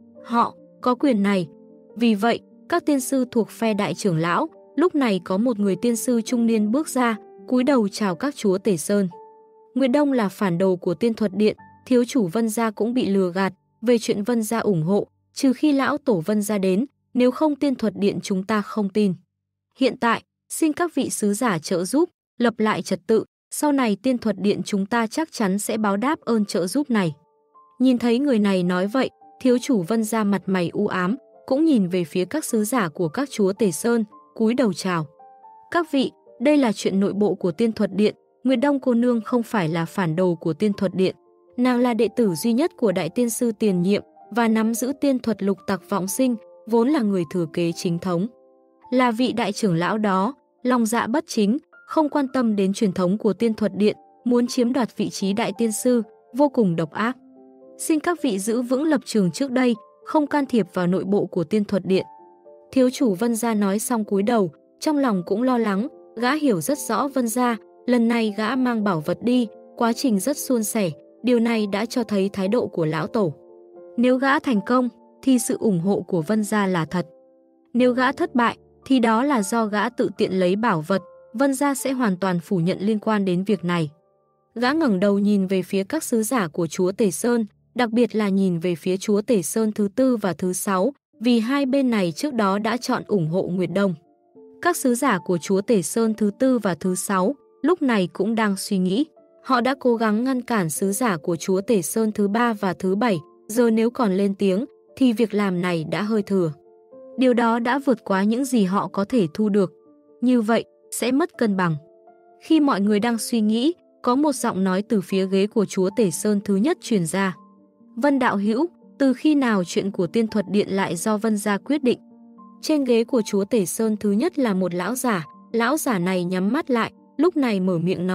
Họ có quyền này. Vì vậy, các tiên sư thuộc phe đại trưởng lão, lúc này có một người tiên sư trung niên bước ra, cúi đầu chào các chúa Tể Sơn. Nguyệt Đông là phản đồ của tiên thuật điện, thiếu chủ Vân Gia cũng bị lừa gạt, về chuyện Vân Gia ủng hộ, trừ khi lão tổ Vân Gia đến, nếu không tiên thuật điện chúng ta không tin. Hiện tại, xin các vị sứ giả trợ giúp, lập lại trật tự, sau này tiên thuật điện chúng ta chắc chắn sẽ báo đáp ơn trợ giúp này. Nhìn thấy người này nói vậy, thiếu chủ Vân Gia mặt mày u ám, cũng nhìn về phía các sứ giả của các chúa Tể Sơn, cúi đầu chào. Các vị, đây là chuyện nội bộ của tiên thuật điện, Nguyệt Đông cô nương không phải là phản đồ của tiên thuật điện. Nàng là đệ tử duy nhất của đại tiên sư tiền nhiệm và nắm giữ tiên thuật lục tặc vọng sinh, vốn là người thừa kế chính thống. Là vị đại trưởng lão đó, lòng dạ bất chính, không quan tâm đến truyền thống của tiên thuật điện, muốn chiếm đoạt vị trí đại tiên sư, vô cùng độc ác. Xin các vị giữ vững lập trường trước đây, không can thiệp vào nội bộ của tiên thuật điện. Thiếu chủ Vân Gia nói xong cúi đầu, trong lòng cũng lo lắng, gã hiểu rất rõ Vân Gia, lần này gã mang bảo vật đi, quá trình rất suôn sẻ, điều này đã cho thấy thái độ của lão tổ. Nếu gã thành công, thì sự ủng hộ của Vân Gia là thật. Nếu gã thất bại, thì đó là do gã tự tiện lấy bảo vật, Vân Gia sẽ hoàn toàn phủ nhận liên quan đến việc này. Gã ngẩng đầu nhìn về phía các sứ giả của chúa Tể Sơn, đặc biệt là nhìn về phía chúa Tể Sơn thứ tư và thứ sáu, vì hai bên này trước đó đã chọn ủng hộ Nguyệt Đông. Các sứ giả của chúa Tể Sơn thứ tư và thứ sáu lúc này cũng đang suy nghĩ. Họ đã cố gắng ngăn cản sứ giả của chúa Tể Sơn thứ ba và thứ bảy, giờ nếu còn lên tiếng, thì việc làm này đã hơi thừa. Điều đó đã vượt quá những gì họ có thể thu được. Như vậy, sẽ mất cân bằng. Khi mọi người đang suy nghĩ, có một giọng nói từ phía ghế của chúa Tể Sơn thứ nhất truyền ra. Vân đạo hữu, từ khi nào chuyện của tiên thuật điện lại do Vân Gia quyết định? Trên ghế của chúa Tể Sơn thứ nhất là một lão giả này nhắm mắt lại, lúc này mở miệng nói,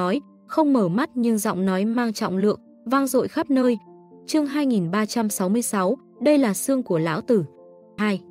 không mở mắt nhưng giọng nói mang trọng lượng, vang dội khắp nơi. Chương 2366, đây là xương của lão tử. 2.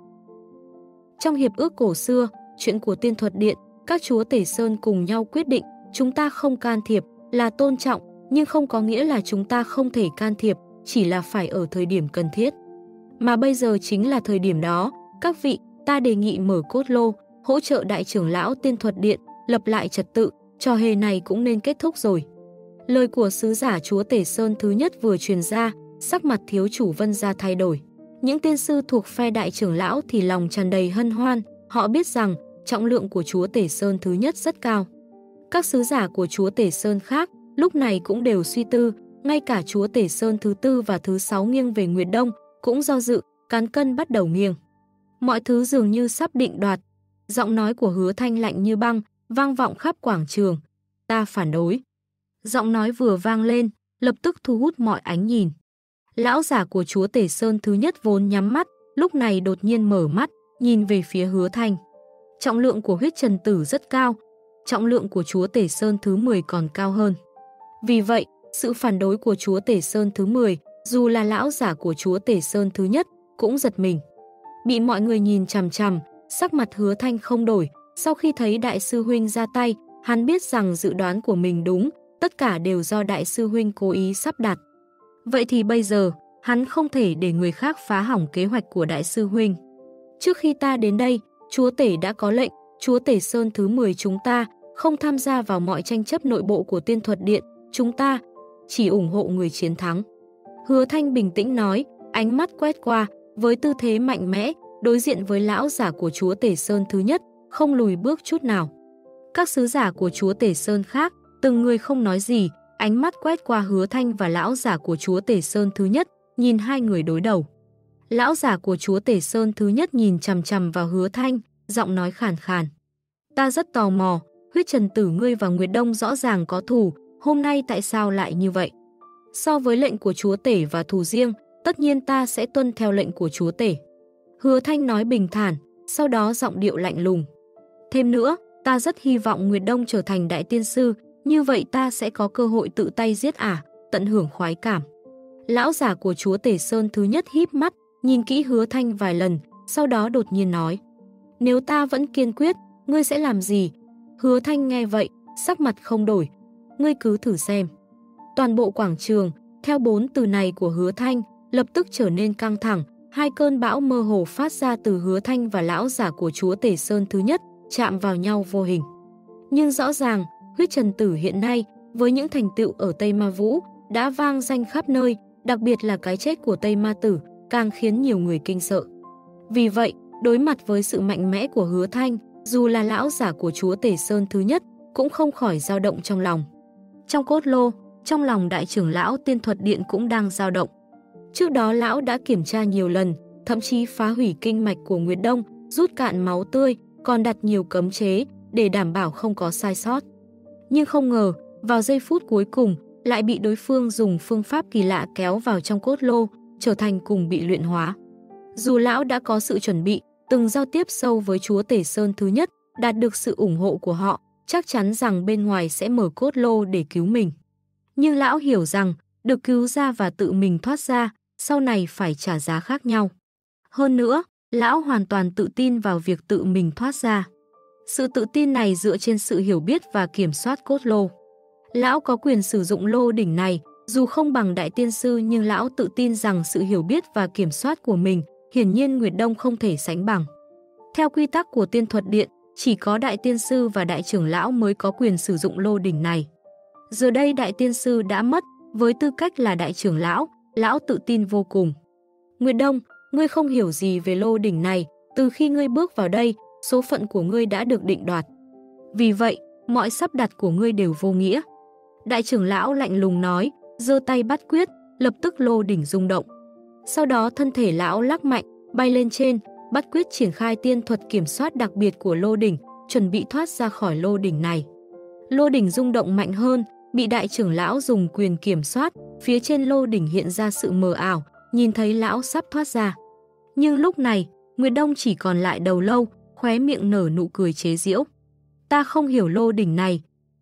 Trong hiệp ước cổ xưa, chuyện của Tiên Thuật Điện, các chúa Tể Sơn cùng nhau quyết định, chúng ta không can thiệp, là tôn trọng, nhưng không có nghĩa là chúng ta không thể can thiệp, chỉ là phải ở thời điểm cần thiết. Mà bây giờ chính là thời điểm đó, các vị, ta đề nghị mở cốt lô, hỗ trợ đại trưởng lão Tiên Thuật Điện, lập lại trật tự, trò hề này cũng nên kết thúc rồi. Lời của sứ giả chúa Tể Sơn thứ nhất vừa truyền ra, sắc mặt thiếu chủ Vân Gia thay đổi. Những tiên sư thuộc phe đại trưởng lão thì lòng tràn đầy hân hoan, họ biết rằng trọng lượng của chúa Tể Sơn thứ nhất rất cao. Các sứ giả của chúa Tể Sơn khác lúc này cũng đều suy tư, ngay cả chúa Tể Sơn thứ tư và thứ sáu nghiêng về Nguyệt Đông cũng do dự, cán cân bắt đầu nghiêng. Mọi thứ dường như sắp định đoạt. Giọng nói của Hứa Thanh lạnh như băng, vang vọng khắp quảng trường. Ta phản đối. Giọng nói vừa vang lên, lập tức thu hút mọi ánh nhìn. Lão giả của chúa Tể Sơn thứ nhất vốn nhắm mắt, lúc này đột nhiên mở mắt, nhìn về phía Hứa Thanh. Trọng lượng của huyết trần tử rất cao, trọng lượng của chúa Tể Sơn thứ 10 còn cao hơn. Vì vậy, sự phản đối của chúa Tể Sơn thứ 10, dù là lão giả của chúa Tể Sơn thứ nhất, cũng giật mình. Bị mọi người nhìn chằm chằm, sắc mặt Hứa Thanh không đổi, sau khi thấy đại sư huynh ra tay, hắn biết rằng dự đoán của mình đúng, tất cả đều do đại sư huynh cố ý sắp đặt. Vậy thì bây giờ, hắn không thể để người khác phá hỏng kế hoạch của đại sư huynh. Trước khi ta đến đây, chúa Tể đã có lệnh, chúa Tể Sơn thứ 10 chúng ta không tham gia vào mọi tranh chấp nội bộ của Tiên Thuật Điện, chúng ta chỉ ủng hộ người chiến thắng. Hứa Thanh bình tĩnh nói, ánh mắt quét qua, với tư thế mạnh mẽ, đối diện với lão giả của chúa Tể Sơn thứ nhất, không lùi bước chút nào. Các sứ giả của chúa Tể Sơn khác, từng người không nói gì, ánh mắt quét qua Hứa Thanh và lão giả của chúa Tể Sơn thứ nhất, nhìn hai người đối đầu. Lão giả của chúa Tể Sơn thứ nhất nhìn chằm chằm vào Hứa Thanh, giọng nói khàn khàn. Ta rất tò mò, huyết trần tử ngươi và Nguyệt Đông rõ ràng có thù, hôm nay tại sao lại như vậy? So với lệnh của chúa Tể và thù riêng, tất nhiên ta sẽ tuân theo lệnh của chúa Tể. Hứa Thanh nói bình thản, sau đó giọng điệu lạnh lùng. Thêm nữa, ta rất hy vọng Nguyệt Đông trở thành đại tiên sư, như vậy ta sẽ có cơ hội tự tay giết ả, tận hưởng khoái cảm. Lão giả của chúa Tể Sơn thứ nhất híp mắt, nhìn kỹ Hứa Thanh vài lần, sau đó đột nhiên nói. Nếu ta vẫn kiên quyết, ngươi sẽ làm gì? Hứa Thanh nghe vậy, sắc mặt không đổi. Ngươi cứ thử xem. Toàn bộ quảng trường, theo 4 từ này của Hứa Thanh, lập tức trở nên căng thẳng. Hai cơn bão mơ hồ phát ra từ Hứa Thanh và lão giả của chúa Tể Sơn thứ nhất, chạm vào nhau vô hình. Nhưng rõ ràng, huyết trần tử hiện nay, với những thành tựu ở Tây Ma Vũ, đã vang danh khắp nơi, đặc biệt là cái chết của Tây Ma Tử, càng khiến nhiều người kinh sợ. Vì vậy, đối mặt với sự mạnh mẽ của Hứa Thanh, dù là lão giả của chúa Tể Sơn thứ nhất, cũng không khỏi dao động trong lòng. Trong cốt lô, trong lòng đại trưởng lão Tiên Thuật Điện cũng đang dao động. Trước đó lão đã kiểm tra nhiều lần, thậm chí phá hủy kinh mạch của Nguyệt Đông, rút cạn máu tươi, còn đặt nhiều cấm chế để đảm bảo không có sai sót. Nhưng không ngờ, vào giây phút cuối cùng, lại bị đối phương dùng phương pháp kỳ lạ kéo vào trong cốt lô, trở thành cùng bị luyện hóa. Dù lão đã có sự chuẩn bị, từng giao tiếp sâu với chúa Tể Sơn thứ nhất, đạt được sự ủng hộ của họ, chắc chắn rằng bên ngoài sẽ mở cốt lô để cứu mình. Nhưng lão hiểu rằng, được cứu ra và tự mình thoát ra, sau này phải trả giá khác nhau. Hơn nữa, lão hoàn toàn tự tin vào việc tự mình thoát ra. Sự tự tin này dựa trên sự hiểu biết và kiểm soát cốt lô. Lão có quyền sử dụng lô đỉnh này, dù không bằng đại tiên sư nhưng lão tự tin rằng sự hiểu biết và kiểm soát của mình, hiển nhiên Nguyệt Đông không thể sánh bằng. Theo quy tắc của Tiên Thuật Điện, chỉ có đại tiên sư và đại trưởng lão mới có quyền sử dụng lô đỉnh này. Giờ đây đại tiên sư đã mất, với tư cách là đại trưởng lão, lão tự tin vô cùng. Nguyệt Đông, ngươi không hiểu gì về lô đỉnh này, từ khi ngươi bước vào đây, số phận của ngươi đã được định đoạt. Vì vậy, mọi sắp đặt của ngươi đều vô nghĩa. Đại trưởng lão lạnh lùng nói, giơ tay bắt quyết, lập tức lô đỉnh rung động. Sau đó thân thể lão lắc mạnh, bay lên trên, bắt quyết triển khai tiên thuật kiểm soát đặc biệt của lô đỉnh, chuẩn bị thoát ra khỏi lô đỉnh này. Lô đỉnh rung động mạnh hơn, bị đại trưởng lão dùng quyền kiểm soát, phía trên lô đỉnh hiện ra sự mờ ảo, nhìn thấy lão sắp thoát ra. Nhưng lúc này, Nguyệt Đông chỉ còn lại đầu lâu, khóe miệng nở nụ cười chế giễu. Ta không hiểu lô đỉnh này.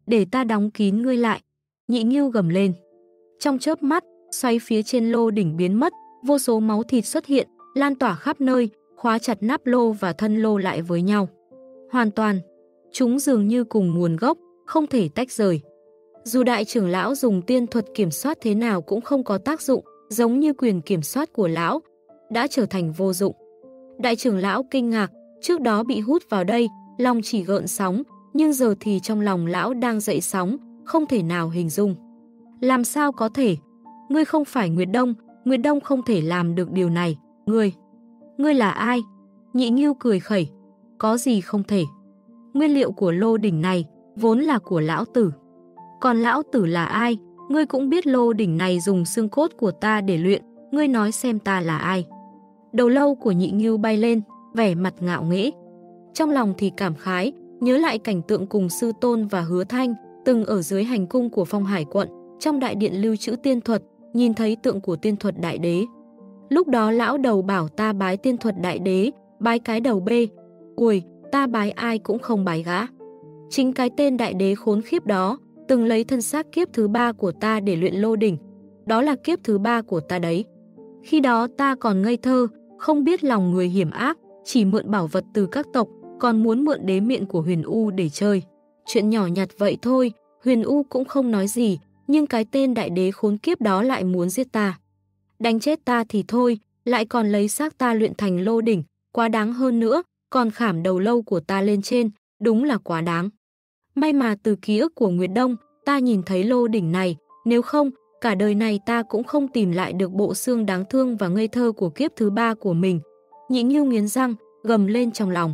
để ta đóng kín ngươi lại. Nhị Ngưu gầm lên. Trong chớp mắt, xoáy phía trên lô đỉnh biến mất, vô số máu thịt xuất hiện, lan tỏa khắp nơi, khóa chặt nắp lô và thân lô lại với nhau. Hoàn toàn, chúng dường như cùng nguồn gốc, không thể tách rời. Dù đại trưởng lão dùng tiên thuật kiểm soát thế nào cũng không có tác dụng, giống như quyền kiểm soát của lão đã trở thành vô dụng. Đại trưởng lão kinh ngạc, trước đó bị hút vào đây, lòng chỉ gợn sóng, nhưng giờ thì trong lòng lão đang dậy sóng, không thể nào hình dung. Làm sao có thể? Ngươi không phải Nguyệt Đông không thể làm được điều này. Ngươi là ai? Nhị Ngưu cười khẩy. Có gì không thể? Nguyên liệu của lô đỉnh này vốn là của lão tử. Còn lão tử là ai? Ngươi cũng biết lô đỉnh này dùng xương cốt của ta để luyện, ngươi nói xem ta là ai? Đầu lâu của Nhị Ngưu bay lên, vẻ mặt ngạo nghễ. Trong lòng thì cảm khái, nhớ lại cảnh tượng cùng sư tôn và Hứa Thanh, từng ở dưới hành cung của Phong Hải quận, trong đại điện lưu trữ tiên thuật, nhìn thấy tượng của tiên thuật đại đế. Lúc đó lão đầu bảo ta bái tiên thuật đại đế, bái cái đầu bê. Ui, ta bái ai cũng không bái gã. Chính cái tên đại đế khốn khiếp đó, từng lấy thân xác kiếp thứ 3 của ta để luyện lô đỉnh. Đó là kiếp thứ 3 của ta đấy. Khi đó ta còn ngây thơ, không biết lòng người hiểm ác, chỉ mượn bảo vật từ các tộc, còn muốn mượn đế miệng của Huyền U để chơi. Chuyện nhỏ nhặt vậy thôi, Huyền U cũng không nói gì, nhưng cái tên đại đế khốn kiếp đó lại muốn giết ta. Đánh chết ta thì thôi, lại còn lấy xác ta luyện thành lô đỉnh, quá đáng hơn nữa, còn khảm đầu lâu của ta lên trên, đúng là quá đáng. May mà từ ký ức của Nguyệt Đông, ta nhìn thấy lô đỉnh này, nếu không, cả đời này ta cũng không tìm lại được bộ xương đáng thương và ngây thơ của kiếp thứ 3 của mình. Nhị Ngưu nghiến răng, gầm lên trong lòng.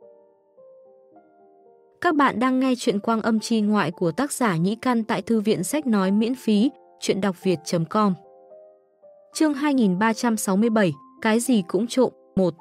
Các bạn đang nghe chuyện Quang Âm Chi Ngoại của tác giả Nhĩ Căn tại Thư viện Sách Nói miễn phí, chuyện đọc việt.com. Chương 2367, cái gì cũng trộm, 1.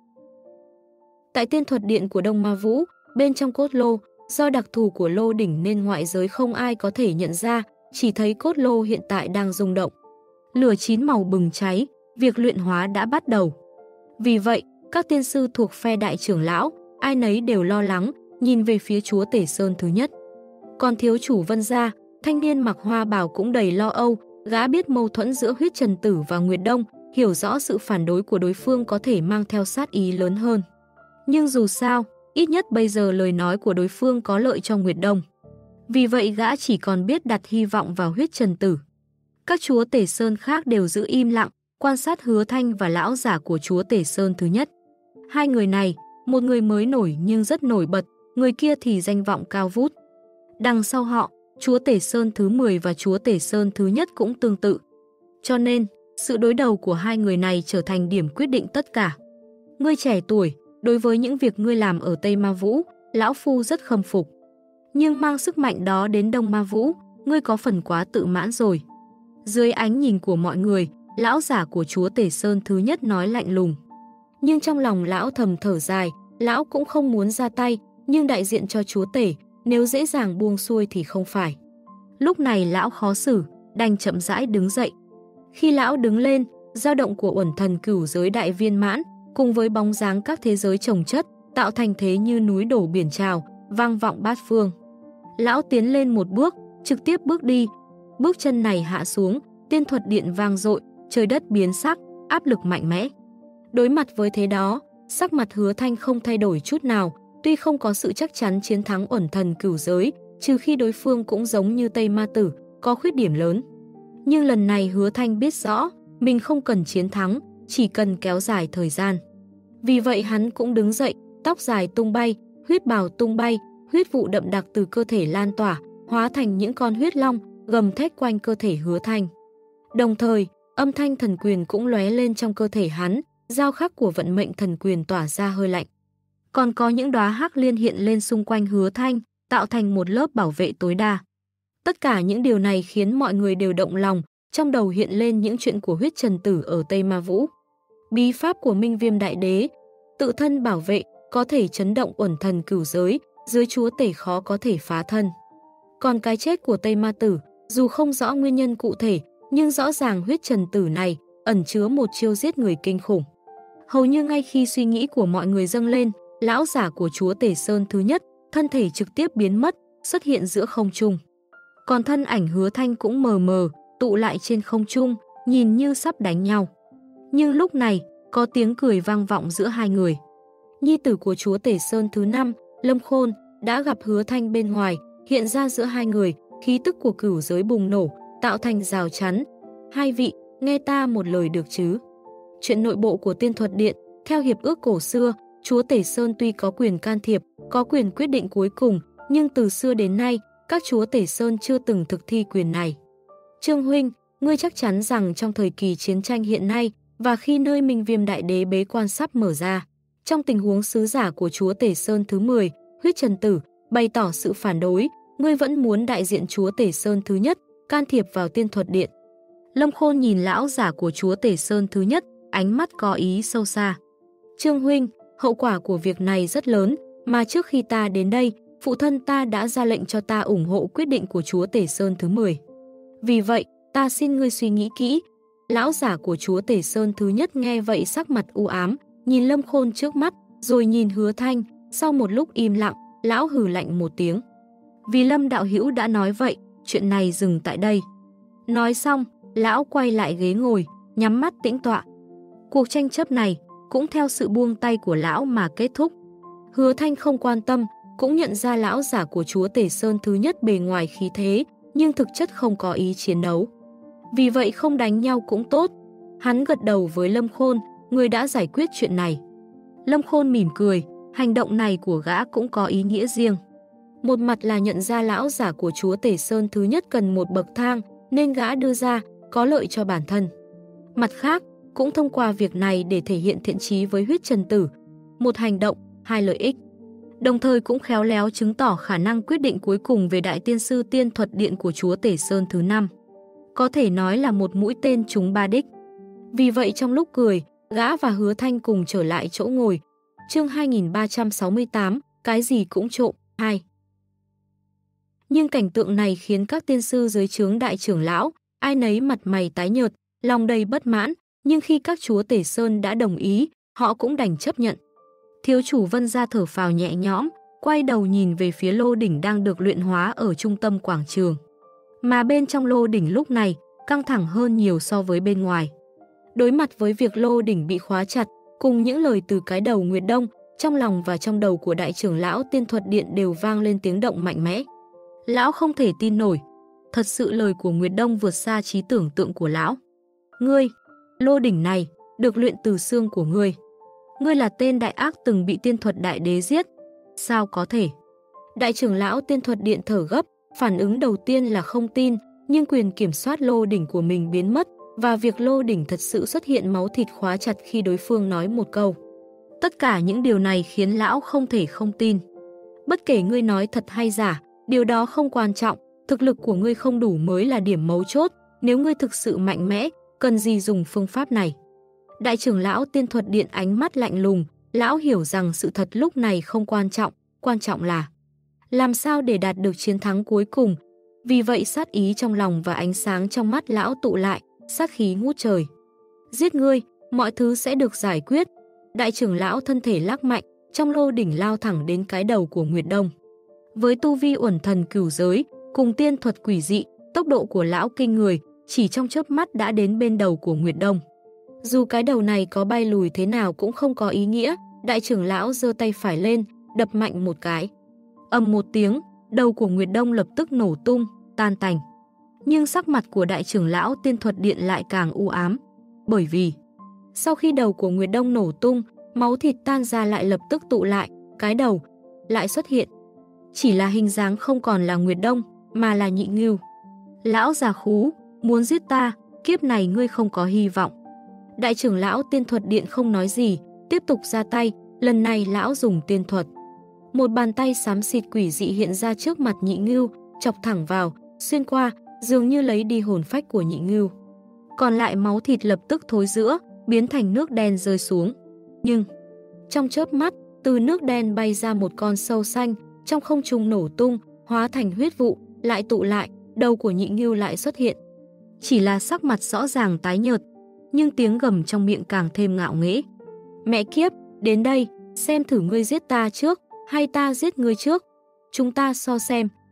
Tại tiên thuật điện của Đông Ma Vũ, bên trong cốt lô, do đặc thù của lô đỉnh nên ngoại giới không ai có thể nhận ra, chỉ thấy cốt lô hiện tại đang rung động. Lửa chín màu bừng cháy, việc luyện hóa đã bắt đầu. Vì vậy, các tiên sư thuộc phe đại trưởng lão, ai nấy đều lo lắng, nhìn về phía chúa Tể Sơn thứ nhất. Còn thiếu chủ Vân gia, thanh niên mặc hoa bào cũng đầy lo âu, gã biết mâu thuẫn giữa Huyết Trần Tử và Nguyệt Đông, hiểu rõ sự phản đối của đối phương có thể mang theo sát ý lớn hơn. Nhưng dù sao, ít nhất bây giờ lời nói của đối phương có lợi cho Nguyệt Đông. Vì vậy gã chỉ còn biết đặt hy vọng vào Huyết Trần Tử. Các chúa Tể Sơn khác đều giữ im lặng, quan sát Hứa Thanh và lão giả của chúa Tể Sơn thứ nhất. Hai người này, một người mới nổi nhưng rất nổi bật, người kia thì danh vọng cao vút. Đằng sau họ, chúa Tể Sơn thứ 10 và chúa Tể Sơn thứ nhất cũng tương tự. Cho nên, sự đối đầu của hai người này trở thành điểm quyết định tất cả. Ngươi trẻ tuổi, đối với những việc ngươi làm ở Tây Ma Vũ, lão phu rất khâm phục. Nhưng mang sức mạnh đó đến Đông Ma Vũ, ngươi có phần quá tự mãn rồi. Dưới ánh nhìn của mọi người, lão giả của chúa Tể Sơn thứ nhất nói lạnh lùng. Nhưng trong lòng lão thầm thở dài, lão cũng không muốn ra tay, nhưng đại diện cho chúa Tể, nếu dễ dàng buông xuôi thì không phải. Lúc này lão khó xử, đành chậm rãi đứng dậy. Khi lão đứng lên, dao động của uẩn thần cửu giới đại viên mãn, cùng với bóng dáng các thế giới chồng chất, tạo thành thế như núi đổ biển trào, vang vọng bát phương. Lão tiến lên một bước, trực tiếp bước đi. Bước chân này hạ xuống, tiên thuật điện vang dội, trời đất biến sắc, áp lực mạnh mẽ. Đối mặt với thế đó, sắc mặt Hứa Thanh không thay đổi chút nào, tuy không có sự chắc chắn chiến thắng uẩn thần cửu giới, trừ khi đối phương cũng giống như Tây Ma Tử, có khuyết điểm lớn. Nhưng lần này Hứa Thanh biết rõ, mình không cần chiến thắng, chỉ cần kéo dài thời gian. Vì vậy hắn cũng đứng dậy, tóc dài tung bay, huyết bào tung bay, huyết vụ đậm đặc từ cơ thể lan tỏa, hóa thành những con huyết long, gầm thét quanh cơ thể Hứa Thanh. Đồng thời, âm thanh thần quyền cũng lóe lên trong cơ thể hắn, giao khắc của vận mệnh thần quyền tỏa ra hơi lạnh. Còn có những đóa hắc liên hiện lên xung quanh Hứa Thanh, tạo thành một lớp bảo vệ tối đa. Tất cả những điều này khiến mọi người đều động lòng, trong đầu hiện lên những chuyện của Huyết Trần Tử ở Tây Ma Vũ. Bí pháp của Minh Viêm Đại Đế, tự thân bảo vệ, có thể chấn động uẩn thần cửu giới, dưới chúa Tể khó có thể phá thân. Còn cái chết của Tây Ma Tử, dù không rõ nguyên nhân cụ thể, nhưng rõ ràng Huyết Trần Tử này ẩn chứa một chiêu giết người kinh khủng. Hầu như ngay khi suy nghĩ của mọi người dâng lên, lão giả của chúa Tể Sơn thứ nhất, thân thể trực tiếp biến mất, xuất hiện giữa không trung. Còn thân ảnh Hứa Thanh cũng mờ mờ, tụ lại trên không trung, nhìn như sắp đánh nhau. Nhưng lúc này, có tiếng cười vang vọng giữa hai người. Nhi tử của chúa Tể Sơn thứ 5, Lâm Khôn, đã gặp Hứa Thanh bên ngoài, hiện ra giữa hai người, khí tức của cửu giới bùng nổ, tạo thành rào chắn. Hai vị, nghe ta một lời được chứ? Chuyện nội bộ của Tiên Thuật Điện, theo hiệp ước cổ xưa, chúa Tể Sơn tuy có quyền can thiệp, có quyền quyết định cuối cùng, nhưng từ xưa đến nay, các chúa Tể Sơn chưa từng thực thi quyền này. Trương huynh, ngươi chắc chắn rằng trong thời kỳ chiến tranh hiện nay và khi nơi Minh Viêm Đại Đế bế quan sắp mở ra, trong tình huống sứ giả của chúa Tể Sơn thứ 10, Huyết Trần Tử, bày tỏ sự phản đối, ngươi vẫn muốn đại diện chúa Tể Sơn thứ nhất, can thiệp vào Tiên Thuật Điện. Lâm Khôn nhìn lão giả của chúa Tể Sơn thứ nhất, ánh mắt có ý sâu xa. Trương huynh, hậu quả của việc này rất lớn, mà trước khi ta đến đây, phụ thân ta đã ra lệnh cho ta ủng hộ quyết định của chúa Tể Sơn thứ 10. Vì vậy, ta xin ngươi suy nghĩ kỹ. Lão giả của chúa Tể Sơn thứ nhất nghe vậy sắc mặt u ám, nhìn Lâm Khôn trước mắt, rồi nhìn Hứa Thanh, sau một lúc im lặng, lão hừ lạnh một tiếng. Vì Lâm đạo hữu đã nói vậy, chuyện này dừng tại đây. Nói xong, lão quay lại ghế ngồi, nhắm mắt tĩnh tọa. Cuộc tranh chấp này cũng theo sự buông tay của lão mà kết thúc. Hứa Thanh không quan tâm, cũng nhận ra lão giả của chúa Tể Sơn thứ nhất bề ngoài khí thế, nhưng thực chất không có ý chiến đấu. Vì vậy không đánh nhau cũng tốt. Hắn gật đầu với Lâm Khôn, người đã giải quyết chuyện này. Lâm Khôn mỉm cười, hành động này của gã cũng có ý nghĩa riêng. Một mặt là nhận ra lão giả của chúa Tể Sơn thứ nhất cần một bậc thang, nên gã đưa ra, có lợi cho bản thân. Mặt khác, cũng thông qua việc này để thể hiện thiện chí với Huyết Trần Tử. Một hành động, hai lợi ích. Đồng thời cũng khéo léo chứng tỏ khả năng quyết định cuối cùng về Đại Tiên Sư Tiên Thuật Điện của chúa Tể Sơn thứ 5. Có thể nói là một mũi tên trúng ba đích. Vì vậy trong lúc cười, gã và Hứa Thanh cùng trở lại chỗ ngồi. Chương 2368, cái gì cũng trộm, 2. Nhưng cảnh tượng này khiến các tiên sư dưới trướng đại trưởng lão, ai nấy mặt mày tái nhợt, lòng đầy bất mãn, nhưng khi các chúa Tể Sơn đã đồng ý, họ cũng đành chấp nhận. Thiếu chủ Vân Gia thở phào nhẹ nhõm, quay đầu nhìn về phía lô đỉnh đang được luyện hóa ở trung tâm quảng trường. Mà bên trong lô đỉnh lúc này, căng thẳng hơn nhiều so với bên ngoài. Đối mặt với việc lô đỉnh bị khóa chặt, cùng những lời từ cái đầu Nguyệt Đông, trong lòng và trong đầu của đại trưởng lão Tiên Thuật Điện đều vang lên tiếng động mạnh mẽ. Lão không thể tin nổi, thật sự lời của Nguyệt Đông vượt xa trí tưởng tượng của lão. Ngươi, lô đỉnh này, được luyện từ xương của ngươi. Ngươi là tên đại ác từng bị Tiên Thuật Đại Đế giết. Sao có thể? Đại trưởng lão Tiên Thuật Điện thở gấp, phản ứng đầu tiên là không tin, nhưng quyền kiểm soát lô đỉnh của mình biến mất, và việc lô đỉnh thật sự xuất hiện máu thịt khóa chặt khi đối phương nói một câu. Tất cả những điều này khiến lão không thể không tin. Bất kể ngươi nói thật hay giả, điều đó không quan trọng, thực lực của ngươi không đủ mới là điểm mấu chốt, nếu ngươi thực sự mạnh mẽ, cần gì dùng phương pháp này. Đại trưởng lão Tiên Thuật Điện ánh mắt lạnh lùng, lão hiểu rằng sự thật lúc này không quan trọng là làm sao để đạt được chiến thắng cuối cùng. Vì vậy sát ý trong lòng và ánh sáng trong mắt lão tụ lại, sát khí ngút trời. Giết ngươi, mọi thứ sẽ được giải quyết. Đại trưởng lão thân thể lắc mạnh, trong lô đỉnh lao thẳng đến cái đầu của Nguyệt Đông. Với tu vi uẩn thần cửu giới, cùng tiên thuật quỷ dị, tốc độ của lão kinh người, chỉ trong chớp mắt đã đến bên đầu của Nguyệt Đông. Dù cái đầu này có bay lùi thế nào cũng không có ý nghĩa, đại trưởng lão giơ tay phải lên, đập mạnh một cái. Ầm một tiếng, đầu của Nguyệt Đông lập tức nổ tung, tan tành. Nhưng sắc mặt của đại trưởng lão Tiên Thuật Điện lại càng u ám. Bởi vì, sau khi đầu của Nguyệt Đông nổ tung, máu thịt tan ra lại lập tức tụ lại, cái đầu lại xuất hiện. Chỉ là hình dáng không còn là Nguyệt Đông, mà là Nhị Ngưu. Lão già khú, muốn giết ta, kiếp này ngươi không có hy vọng. Đại trưởng lão Tiên Thuật Điện không nói gì, tiếp tục ra tay, lần này lão dùng tiên thuật. Một bàn tay xám xịt quỷ dị hiện ra trước mặt Nhị Ngưu, chọc thẳng vào, xuyên qua, dường như lấy đi hồn phách của Nhị Ngưu. Còn lại máu thịt lập tức thối rữa, biến thành nước đen rơi xuống. Nhưng, trong chớp mắt, từ nước đen bay ra một con sâu xanh, trong không trung nổ tung, hóa thành huyết vụ, lại tụ lại, đầu của Nhị Ngưu lại xuất hiện. Chỉ là sắc mặt rõ ràng tái nhợt, nhưng tiếng gầm trong miệng càng thêm ngạo nghễ. Mẹ kiếp, đến đây, xem thử ngươi giết ta trước, hay ta giết ngươi trước. Chúng ta so xem,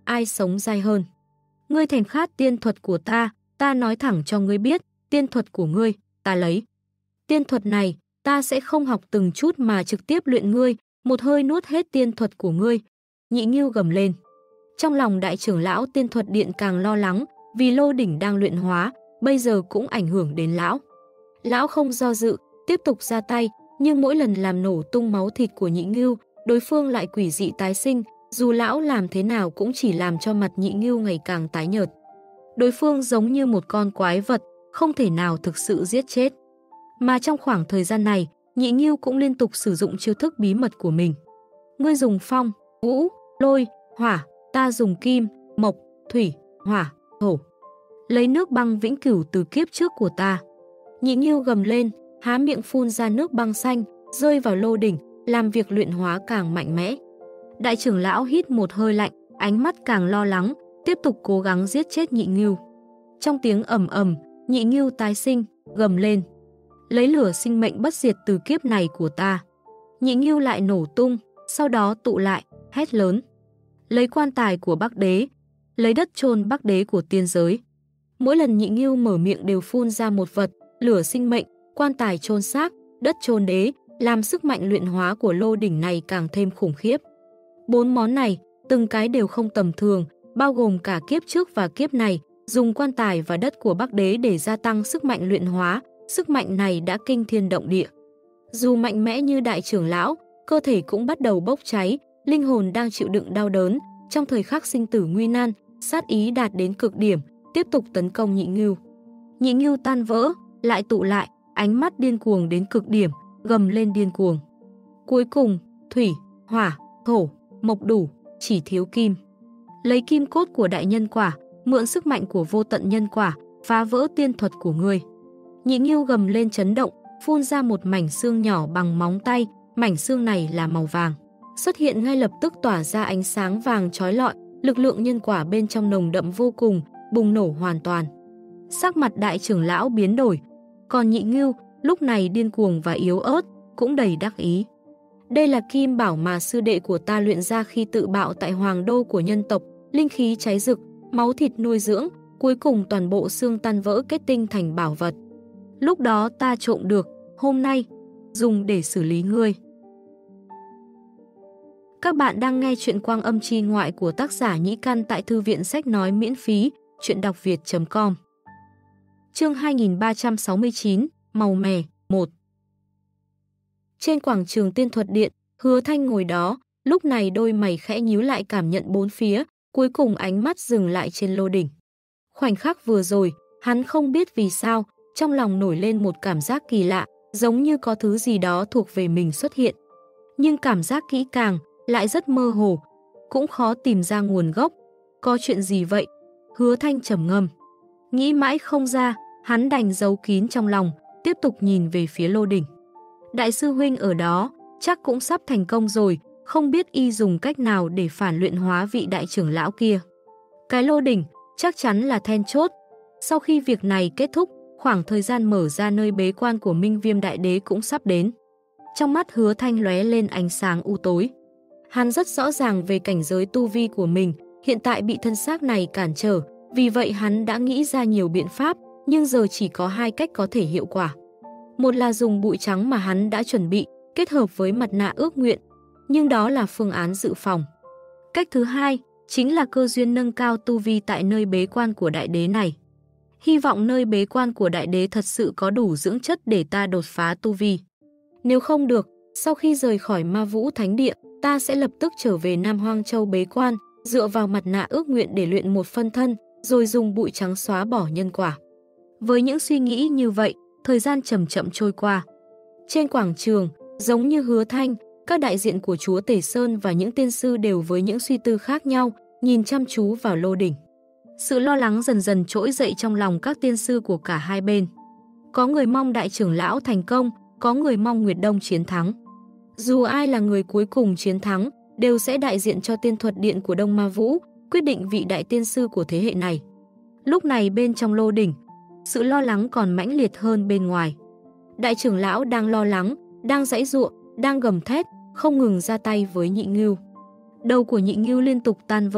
ai sống dai hơn. Ngươi thèm khát tiên thuật của ta nói thẳng cho ngươi biết, tiên thuật của ngươi, ta lấy. Tiên thuật này, ta sẽ không học từng chút mà trực tiếp luyện ngươi, một hơi nuốt hết tiên thuật của ngươi. Nhị Ngưu gầm lên. Trong lòng đại trưởng lão tiên thuật điện càng lo lắng, vì lô đỉnh đang luyện hóa, bây giờ cũng ảnh hưởng đến lão. Lão không do dự, tiếp tục ra tay, nhưng mỗi lần làm nổ tung máu thịt của Nhị Ngưu, đối phương lại quỷ dị tái sinh, dù lão làm thế nào cũng chỉ làm cho mặt Nhị Ngưu ngày càng tái nhợt. Đối phương giống như một con quái vật, không thể nào thực sự giết chết. Mà trong khoảng thời gian này, Nhị Ngưu cũng liên tục sử dụng chiêu thức bí mật của mình. Ngươi dùng phong, vũ, lôi, hỏa, ta dùng kim, mộc, thủy, hỏa, thổ. Lấy nước băng vĩnh cửu từ kiếp trước của ta. Nhị Ngưu gầm lên, há miệng phun ra nước băng xanh, rơi vào lô đỉnh, làm việc luyện hóa càng mạnh mẽ. Đại trưởng lão hít một hơi lạnh, ánh mắt càng lo lắng, tiếp tục cố gắng giết chết Nhị Ngưu. Trong tiếng ầm ầm, Nhị Ngưu tái sinh, gầm lên. Lấy lửa sinh mệnh bất diệt từ kiếp này của ta. Nhị Ngưu lại nổ tung, sau đó tụ lại, hét lớn. Lấy quan tài của Bắc Đế, lấy đất chôn Bắc Đế của tiên giới. Mỗi lần Nhị Ngưu mở miệng đều phun ra một vật, lửa sinh mệnh, quan tài chôn xác, đất chôn đế, làm sức mạnh luyện hóa của lô đỉnh này càng thêm khủng khiếp. 4 món này, từng cái đều không tầm thường, bao gồm cả kiếp trước và kiếp này, dùng quan tài và đất của Bắc Đế để gia tăng sức mạnh luyện hóa, sức mạnh này đã kinh thiên động địa. Dù mạnh mẽ như đại trưởng lão, cơ thể cũng bắt đầu bốc cháy, linh hồn đang chịu đựng đau đớn, trong thời khắc sinh tử nguy nan, sát ý đạt đến cực điểm, tiếp tục tấn công Nhị Ngưu. Nhị Ngưu tan vỡ, lại tụ lại, ánh mắt điên cuồng đến cực điểm, gầm lên điên cuồng. Cuối cùng, thủy, hỏa, thổ, mộc đủ, chỉ thiếu kim. Lấy kim cốt của đại nhân quả, mượn sức mạnh của vô tận nhân quả, phá vỡ tiên thuật của ngươi. Nhị Ngưu gầm lên chấn động, phun ra một mảnh xương nhỏ bằng móng tay, mảnh xương này là màu vàng. Xuất hiện ngay lập tức tỏa ra ánh sáng vàng chói lọi, lực lượng nhân quả bên trong nồng đậm vô cùng, bùng nổ hoàn toàn. Sắc mặt đại trưởng lão biến đổi, còn Nhị Ngưu lúc này điên cuồng và yếu ớt, cũng đầy đắc ý. Đây là kim bảo mà sư đệ của ta luyện ra khi tự bạo tại hoàng đô của nhân tộc, linh khí cháy rực, máu thịt nuôi dưỡng, cuối cùng toàn bộ xương tan vỡ kết tinh thành bảo vật. Lúc đó ta trộm được, hôm nay dùng để xử lý ngươi. Các bạn đang nghe chuyện Quang Âm Chi Ngoại của tác giả Nhĩ Căn tại thư viện sách nói miễn phí, chuyện đọc việt.com. Chương 2369, Màu mè, 1. Trên quảng trường Tiên Thuật Điện, Hứa Thanh ngồi đó, lúc này đôi mày khẽ nhíu lại cảm nhận bốn phía, cuối cùng ánh mắt dừng lại trên lô đỉnh. Khoảnh khắc vừa rồi, hắn không biết vì sao, trong lòng nổi lên một cảm giác kỳ lạ, giống như có thứ gì đó thuộc về mình xuất hiện. Nhưng cảm giác kỹ càng, lại rất mơ hồ, cũng khó tìm ra nguồn gốc. Có chuyện gì vậy? Hứa Thanh trầm ngâm. Nghĩ mãi không ra, hắn đành giấu kín trong lòng, tiếp tục nhìn về phía lô đỉnh. Đại sư huynh ở đó, chắc cũng sắp thành công rồi, không biết y dùng cách nào để phản luyện hóa vị đại trưởng lão kia. Cái lô đỉnh, chắc chắn là then chốt. Sau khi việc này kết thúc, khoảng thời gian mở ra nơi bế quan của Minh Viêm Đại Đế cũng sắp đến. Trong mắt Hứa Thanh lóe lên ánh sáng u tối. Hắn rất rõ ràng về cảnh giới tu vi của mình, hiện tại bị thân xác này cản trở, vì vậy hắn đã nghĩ ra nhiều biện pháp, nhưng giờ chỉ có hai cách có thể hiệu quả. Một là dùng bụi trắng mà hắn đã chuẩn bị, kết hợp với mặt nạ ước nguyện, nhưng đó là phương án dự phòng. Cách thứ hai, chính là cơ duyên nâng cao tu vi tại nơi bế quan của đại đế này. Hy vọng nơi bế quan của đại đế thật sự có đủ dưỡng chất để ta đột phá tu vi. Nếu không được, sau khi rời khỏi Ma Vũ Thánh Địa, ta sẽ lập tức trở về Nam Hoang Châu bế quan, dựa vào mặt nạ ước nguyện để luyện một phân thân, rồi dùng bụi trắng xóa bỏ nhân quả. Với những suy nghĩ như vậy, thời gian chậm chậm trôi qua. Trên quảng trường, giống như Hứa Thanh, các đại diện của chúa Tể Sơn và những tiên sư đều với những suy tư khác nhau, nhìn chăm chú vào lô đỉnh. Sự lo lắng dần dần trỗi dậy trong lòng các tiên sư của cả hai bên. Có người mong đại trưởng lão thành công, có người mong Nguyệt Đông chiến thắng. Dù ai là người cuối cùng chiến thắng, đều sẽ đại diện cho Tiên Thuật Điện của Đông Ma Vũ, quyết định vị đại tiên sư của thế hệ này. Lúc này bên trong lô đỉnh, sự lo lắng còn mãnh liệt hơn bên ngoài. Đại trưởng lão đang lo lắng, đang giãy giụa, đang gầm thét, không ngừng ra tay với Nhị Ngưu. Đầu của Nhị Ngưu liên tục tan vỡ,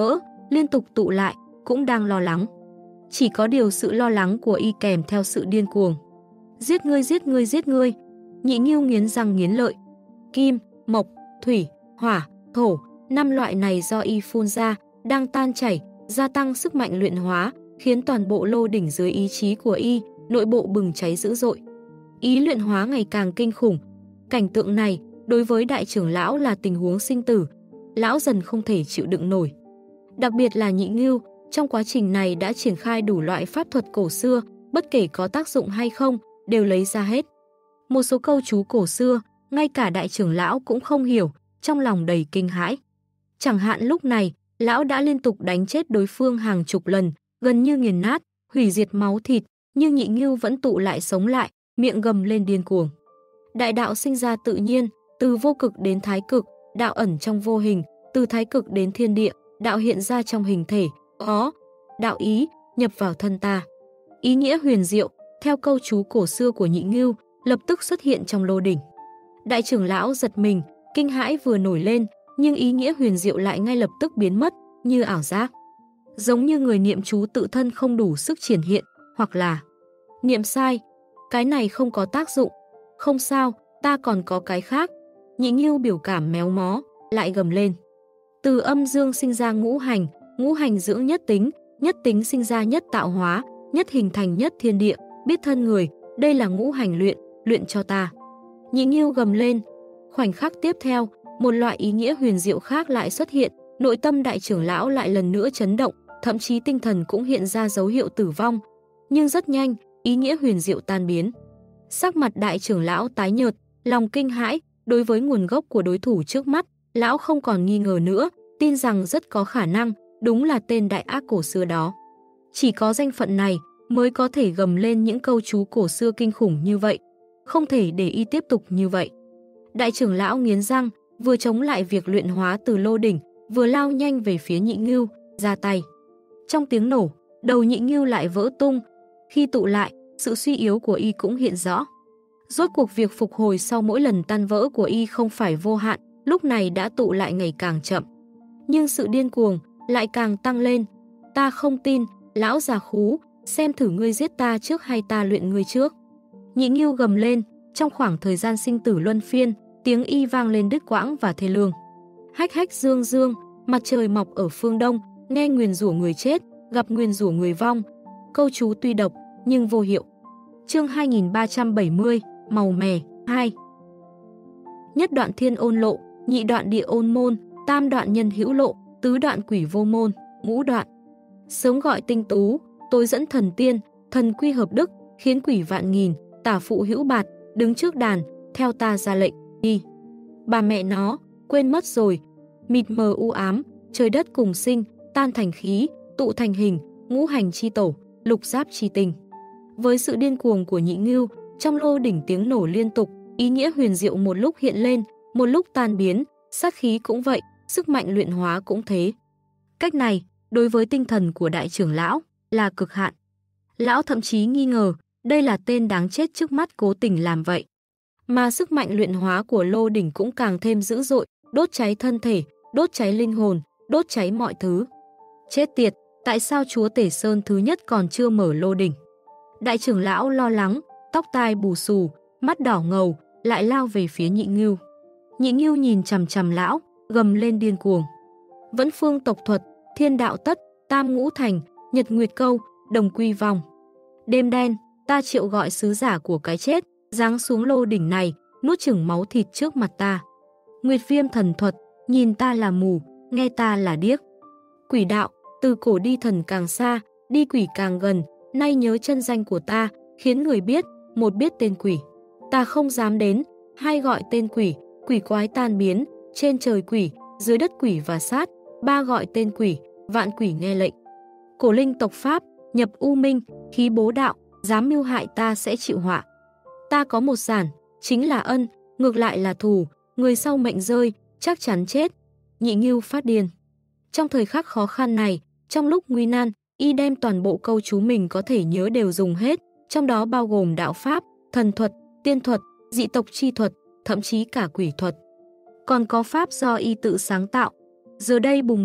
liên tục tụ lại, cũng đang lo lắng. Chỉ có điều sự lo lắng của y kèm theo sự điên cuồng. Giết ngươi, giết ngươi, giết ngươi. Nhị Ngưu nghiến răng nghiến lợi. Kim, mộc, thủy, hỏa, thổ, 5 loại này do y phun ra, đang tan chảy, gia tăng sức mạnh luyện hóa, khiến toàn bộ lô đỉnh dưới ý chí của y, nội bộ bừng cháy dữ dội. Ý luyện hóa ngày càng kinh khủng. Cảnh tượng này, đối với đại trưởng lão là tình huống sinh tử. Lão dần không thể chịu đựng nổi. Đặc biệt là Nhị Ngưu, trong quá trình này đã triển khai đủ loại pháp thuật cổ xưa, bất kể có tác dụng hay không, đều lấy ra hết. Một số câu chú cổ xưa, ngay cả đại trưởng lão cũng không hiểu, trong lòng đầy kinh hãi. Chẳng hạn lúc này, lão đã liên tục đánh chết đối phương hàng chục lần, gần như nghiền nát, hủy diệt máu thịt, nhưng Nhị Ngưu vẫn tụ lại sống lại, miệng gầm lên điên cuồng. Đại đạo sinh ra tự nhiên, từ vô cực đến thái cực, đạo ẩn trong vô hình, từ thái cực đến thiên địa, đạo hiện ra trong hình thể, có, đạo ý, nhập vào thân ta. Ý nghĩa huyền diệu, theo câu chú cổ xưa của Nhị Ngưu, lập tức xuất hiện trong lô đỉnh. Đại trưởng lão giật mình, kinh hãi vừa nổi lên, nhưng ý nghĩa huyền diệu lại ngay lập tức biến mất, như ảo giác. Giống như người niệm chú tự thân không đủ sức triển hiện, hoặc là niệm sai, cái này không có tác dụng. Không sao, ta còn có cái khác. Nhị Ngưu biểu cảm méo mó, lại gầm lên. Từ âm dương sinh ra ngũ hành dưỡng nhất tính sinh ra nhất tạo hóa, nhất hình thành nhất thiên địa, biết thân người, đây là ngũ hành luyện cho ta. Nhị Ngưu gầm lên. Khoảnh khắc tiếp theo, một loại ý nghĩa huyền diệu khác lại xuất hiện, nội tâm đại trưởng lão lại lần nữa chấn động, thậm chí tinh thần cũng hiện ra dấu hiệu tử vong. Nhưng rất nhanh, ý nghĩa huyền diệu tan biến. Sắc mặt đại trưởng lão tái nhợt, lòng kinh hãi, đối với nguồn gốc của đối thủ trước mắt, lão không còn nghi ngờ nữa, tin rằng rất có khả năng, đúng là tên đại ác cổ xưa đó. Chỉ có danh phận này mới có thể gầm lên những câu chú cổ xưa kinh khủng như vậy. Không thể để y tiếp tục như vậy. Đại trưởng lão nghiến răng, vừa chống lại việc luyện hóa từ lô đỉnh, vừa lao nhanh về phía Nhị Ngưu, ra tay. Trong tiếng nổ, đầu Nhị Ngưu lại vỡ tung. Khi tụ lại, sự suy yếu của y cũng hiện rõ. Rốt cuộc việc phục hồi sau mỗi lần tan vỡ của y không phải vô hạn, lúc này đã tụ lại ngày càng chậm. Nhưng sự điên cuồng lại càng tăng lên. Ta không tin, lão già khú, xem thử ngươi giết ta trước hay ta luyện ngươi trước. Nhị Ngưu gầm lên, trong khoảng thời gian sinh tử luân phiên, tiếng y vang lên đứt quãng và thê lương. Hách hách dương dương, mặt trời mọc ở phương đông, nghe nguyền rủa người chết, gặp nguyền rủa người vong. Câu chú tuy độc, nhưng vô hiệu. Chương 2370, màu mè, 2. Nhất đoạn thiên ôn lộ, nhị đoạn địa ôn môn, tam đoạn nhân hữu lộ, tứ đoạn quỷ vô môn, ngũ đoạn. Sớm gọi tinh tú, tôi dẫn thần tiên, thần quy hợp đức, khiến quỷ vạn nghìn, tả phụ hữu bạt, đứng trước đàn, theo ta ra lệnh, đi. Bà mẹ nó, quên mất rồi. Mịt mờ u ám, trời đất cùng sinh, tan thành khí, tụ thành hình, ngũ hành chi tổ, lục giáp chi tinh. Với sự điên cuồng của Nhị Ngưu, trong lô đỉnh tiếng nổ liên tục, ý nghĩa huyền diệu một lúc hiện lên, một lúc tan biến, sát khí cũng vậy, sức mạnh luyện hóa cũng thế. Cách này, đối với tinh thần của đại trưởng lão, là cực hạn. Lão thậm chí nghi ngờ, đây là tên đáng chết trước mắt cố tình làm vậy. Mà sức mạnh luyện hóa của lô đỉnh cũng càng thêm dữ dội, đốt cháy thân thể, đốt cháy linh hồn, đốt cháy mọi thứ. Chết tiệt, tại sao chúa Tể Sơn thứ nhất còn chưa mở lô đỉnh? Đại trưởng lão lo lắng, tóc tai bù xù, mắt đỏ ngầu, lại lao về phía Nhị Ngưu. Nhị Ngưu nhìn chằm chằm lão, gầm lên điên cuồng. Vẫn phương tộc thuật, thiên đạo tất, tam ngũ thành, nhật nguyệt câu, đồng quy vong. Đêm đen, ta triệu gọi sứ giả của cái chết, giáng xuống lô đỉnh này, nuốt chửng máu thịt trước mặt ta. Nguyệt viêm thần thuật, nhìn ta là mù, nghe ta là điếc. Quỷ đạo, từ cổ đi thần càng xa, đi quỷ càng gần, nay nhớ chân danh của ta, khiến người biết, một biết tên quỷ. Ta không dám đến, hai gọi tên quỷ, quỷ quái tan biến, trên trời quỷ, dưới đất quỷ và sát, ba gọi tên quỷ, vạn quỷ nghe lệnh. Cổ linh tộc Pháp, nhập u minh, khí bố đạo, dám mưu hại ta sẽ chịu họa. Ta có một giản, chính là ân, ngược lại là thù, người sau mệnh rơi, chắc chắn chết. Nhị Ngưu phát điên. Trong thời khắc khó khăn này, trong lúc nguy nan, y đem toàn bộ câu chú mình có thể nhớ đều dùng hết, trong đó bao gồm đạo pháp, thần thuật, tiên thuật, dị tộc chi thuật, thậm chí cả quỷ thuật. Còn có pháp do y tự sáng tạo. Giờ đây bùng nổ,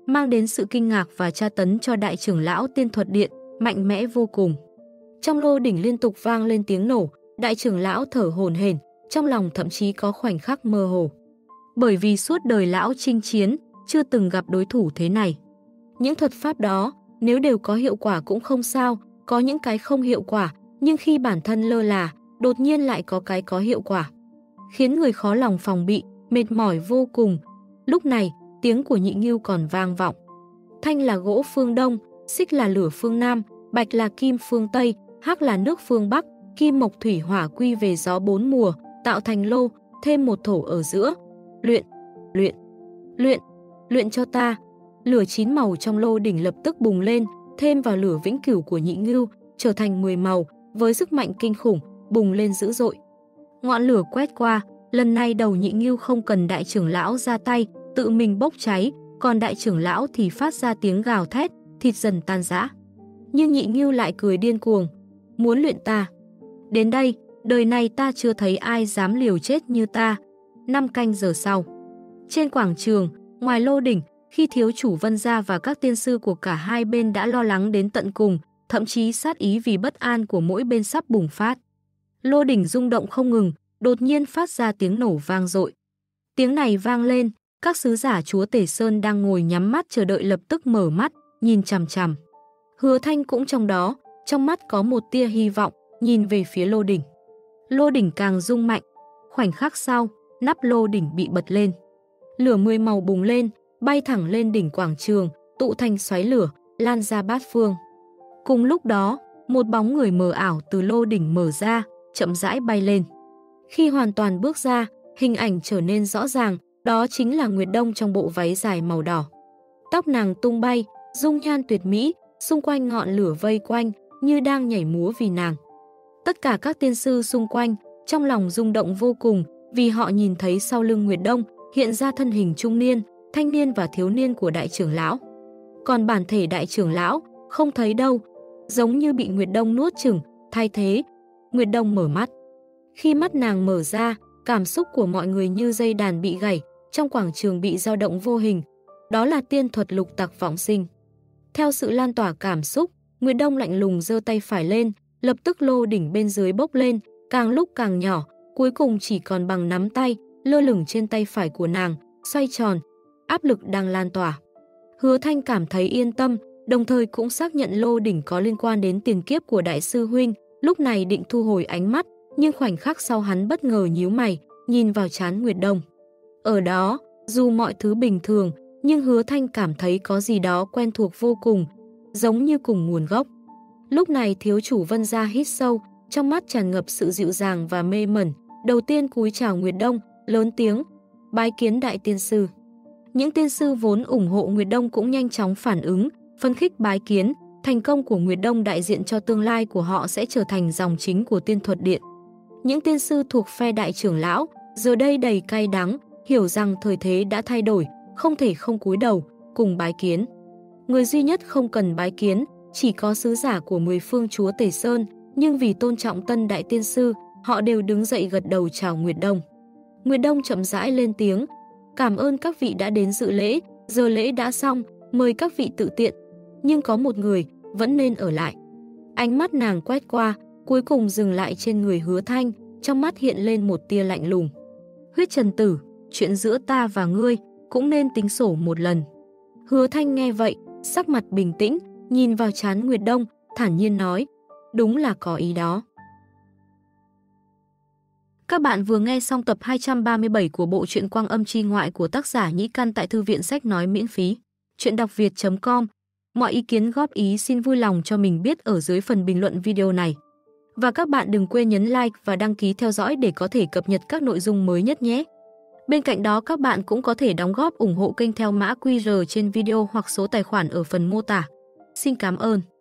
mang đến sự kinh ngạc và tra tấn cho đại trưởng lão Tiên Thuật Điện, mạnh mẽ vô cùng. Trong lô đỉnh liên tục vang lên tiếng nổ, đại trưởng lão thở hổn hển, trong lòng thậm chí có khoảnh khắc mơ hồ. Bởi vì suốt đời lão chinh chiến, chưa từng gặp đối thủ thế này. Những thuật pháp đó, nếu đều có hiệu quả cũng không sao, có những cái không hiệu quả, nhưng khi bản thân lơ là, đột nhiên lại có cái có hiệu quả, khiến người khó lòng phòng bị, mệt mỏi vô cùng. Lúc này, tiếng của Nhị Ngưu còn vang vọng. Thanh là gỗ phương Đông, xích là lửa phương Nam, bạch là kim phương Tây, hắc là nước phương Bắc, kim mộc thủy hỏa quy về gió bốn mùa, tạo thành lô, thêm một thổ ở giữa. Luyện, luyện, luyện, luyện cho ta. Lửa 9 màu trong lô đỉnh lập tức bùng lên, thêm vào lửa vĩnh cửu của Nhị Ngưu, trở thành 10 màu, với sức mạnh kinh khủng, bùng lên dữ dội. Ngọn lửa quét qua, lần này đầu Nhị Ngưu không cần đại trưởng lão ra tay, tự mình bốc cháy, còn đại trưởng lão thì phát ra tiếng gào thét, thịt dần tan rã. Nhưng Nhị Ngưu lại cười điên cuồng, muốn luyện ta. Đến đây, đời này ta chưa thấy ai dám liều chết như ta. 5 canh giờ sau, trên quảng trường, ngoài lô đỉnh, khi thiếu chủ Vân Gia và các tiên sư của cả hai bên đã lo lắng đến tận cùng, thậm chí sát ý vì bất an của mỗi bên sắp bùng phát. Lô đỉnh rung động không ngừng, đột nhiên phát ra tiếng nổ vang dội. Tiếng này vang lên, các sứ giả chúa Tể Sơn đang ngồi nhắm mắt chờ đợi lập tức mở mắt, nhìn chằm chằm. Hứa Thanh cũng trong đó, trong mắt có một tia hy vọng, nhìn về phía lô đỉnh. Lô đỉnh càng rung mạnh, khoảnh khắc sau, nắp lô đỉnh bị bật lên. Lửa 10 màu bùng lên, bay thẳng lên đỉnh quảng trường, tụ thành xoáy lửa, lan ra bát phương. Cùng lúc đó, một bóng người mờ ảo từ lô đỉnh mở ra, chậm rãi bay lên. Khi hoàn toàn bước ra, hình ảnh trở nên rõ ràng, đó chính là Nguyệt Đông trong bộ váy dài màu đỏ. Tóc nàng tung bay, dung nhan tuyệt mỹ, xung quanh ngọn lửa vây quanh, như đang nhảy múa vì nàng. Tất cả các tiên sư xung quanh, trong lòng rung động vô cùng, vì họ nhìn thấy sau lưng Nguyệt Đông hiện ra thân hình trung niên, thanh niên và thiếu niên của đại trưởng lão. Còn bản thể đại trưởng lão, không thấy đâu, giống như bị Nguyệt Đông nuốt chửng, thay thế. Nguyệt Đông mở mắt. Khi mắt nàng mở ra, cảm xúc của mọi người như dây đàn bị gãy, trong quảng trường bị dao động vô hình. Đó là tiên thuật lục tặc vọng sinh. Theo sự lan tỏa cảm xúc, Nguyệt Đông lạnh lùng giơ tay phải lên, lập tức lô đỉnh bên dưới bốc lên, càng lúc càng nhỏ, cuối cùng chỉ còn bằng nắm tay, lơ lửng trên tay phải của nàng, xoay tròn, áp lực đang lan tỏa. Hứa Thanh cảm thấy yên tâm, đồng thời cũng xác nhận lô đỉnh có liên quan đến tiền kiếp của đại sư huynh, lúc này định thu hồi ánh mắt, nhưng khoảnh khắc sau hắn bất ngờ nhíu mày, nhìn vào trán Nguyệt Đông. Ở đó, dù mọi thứ bình thường, nhưng Hứa Thanh cảm thấy có gì đó quen thuộc vô cùng, giống như cùng nguồn gốc. Lúc này thiếu chủ Vân Gia hít sâu, trong mắt tràn ngập sự dịu dàng và mê mẩn, đầu tiên cúi chào Nguyệt Đông, lớn tiếng, bái kiến đại tiên sư. Những tiên sư vốn ủng hộ Nguyệt Đông cũng nhanh chóng phản ứng, phấn khích bái kiến, thành công của Nguyệt Đông đại diện cho tương lai của họ sẽ trở thành dòng chính của Tiên Thuật Điện. Những tiên sư thuộc phe đại trưởng lão, giờ đây đầy cay đắng, hiểu rằng thời thế đã thay đổi, không thể không cúi đầu, cùng bái kiến. Người duy nhất không cần bái kiến, chỉ có sứ giả của 10 phương chúa Tể Sơn, nhưng vì tôn trọng tân đại tiên sư, họ đều đứng dậy gật đầu chào Nguyệt Đông. Nguyệt Đông chậm rãi lên tiếng, cảm ơn các vị đã đến dự lễ, giờ lễ đã xong, mời các vị tự tiện. Nhưng có một người, vẫn nên ở lại. Ánh mắt nàng quét qua, cuối cùng dừng lại trên người Hứa Thanh, trong mắt hiện lên một tia lạnh lùng. Huyết Trần Tử, chuyện giữa ta và ngươi, cũng nên tính sổ một lần. Hứa Thanh nghe vậy, sắc mặt bình tĩnh, nhìn vào trán Nguyệt Đông, thản nhiên nói, đúng là có ý đó. Các bạn vừa nghe xong tập 237 của bộ truyện Quang Âm Chi Ngoại của tác giả Nhĩ Căn tại Thư viện Sách Nói miễn phí. Chuyện đọc việt.com. Mọi ý kiến góp ý xin vui lòng cho mình biết ở dưới phần bình luận video này. Và các bạn đừng quên nhấn like và đăng ký theo dõi để có thể cập nhật các nội dung mới nhất nhé. Bên cạnh đó các bạn cũng có thể đóng góp ủng hộ kênh theo mã QR trên video hoặc số tài khoản ở phần mô tả. Xin cảm ơn.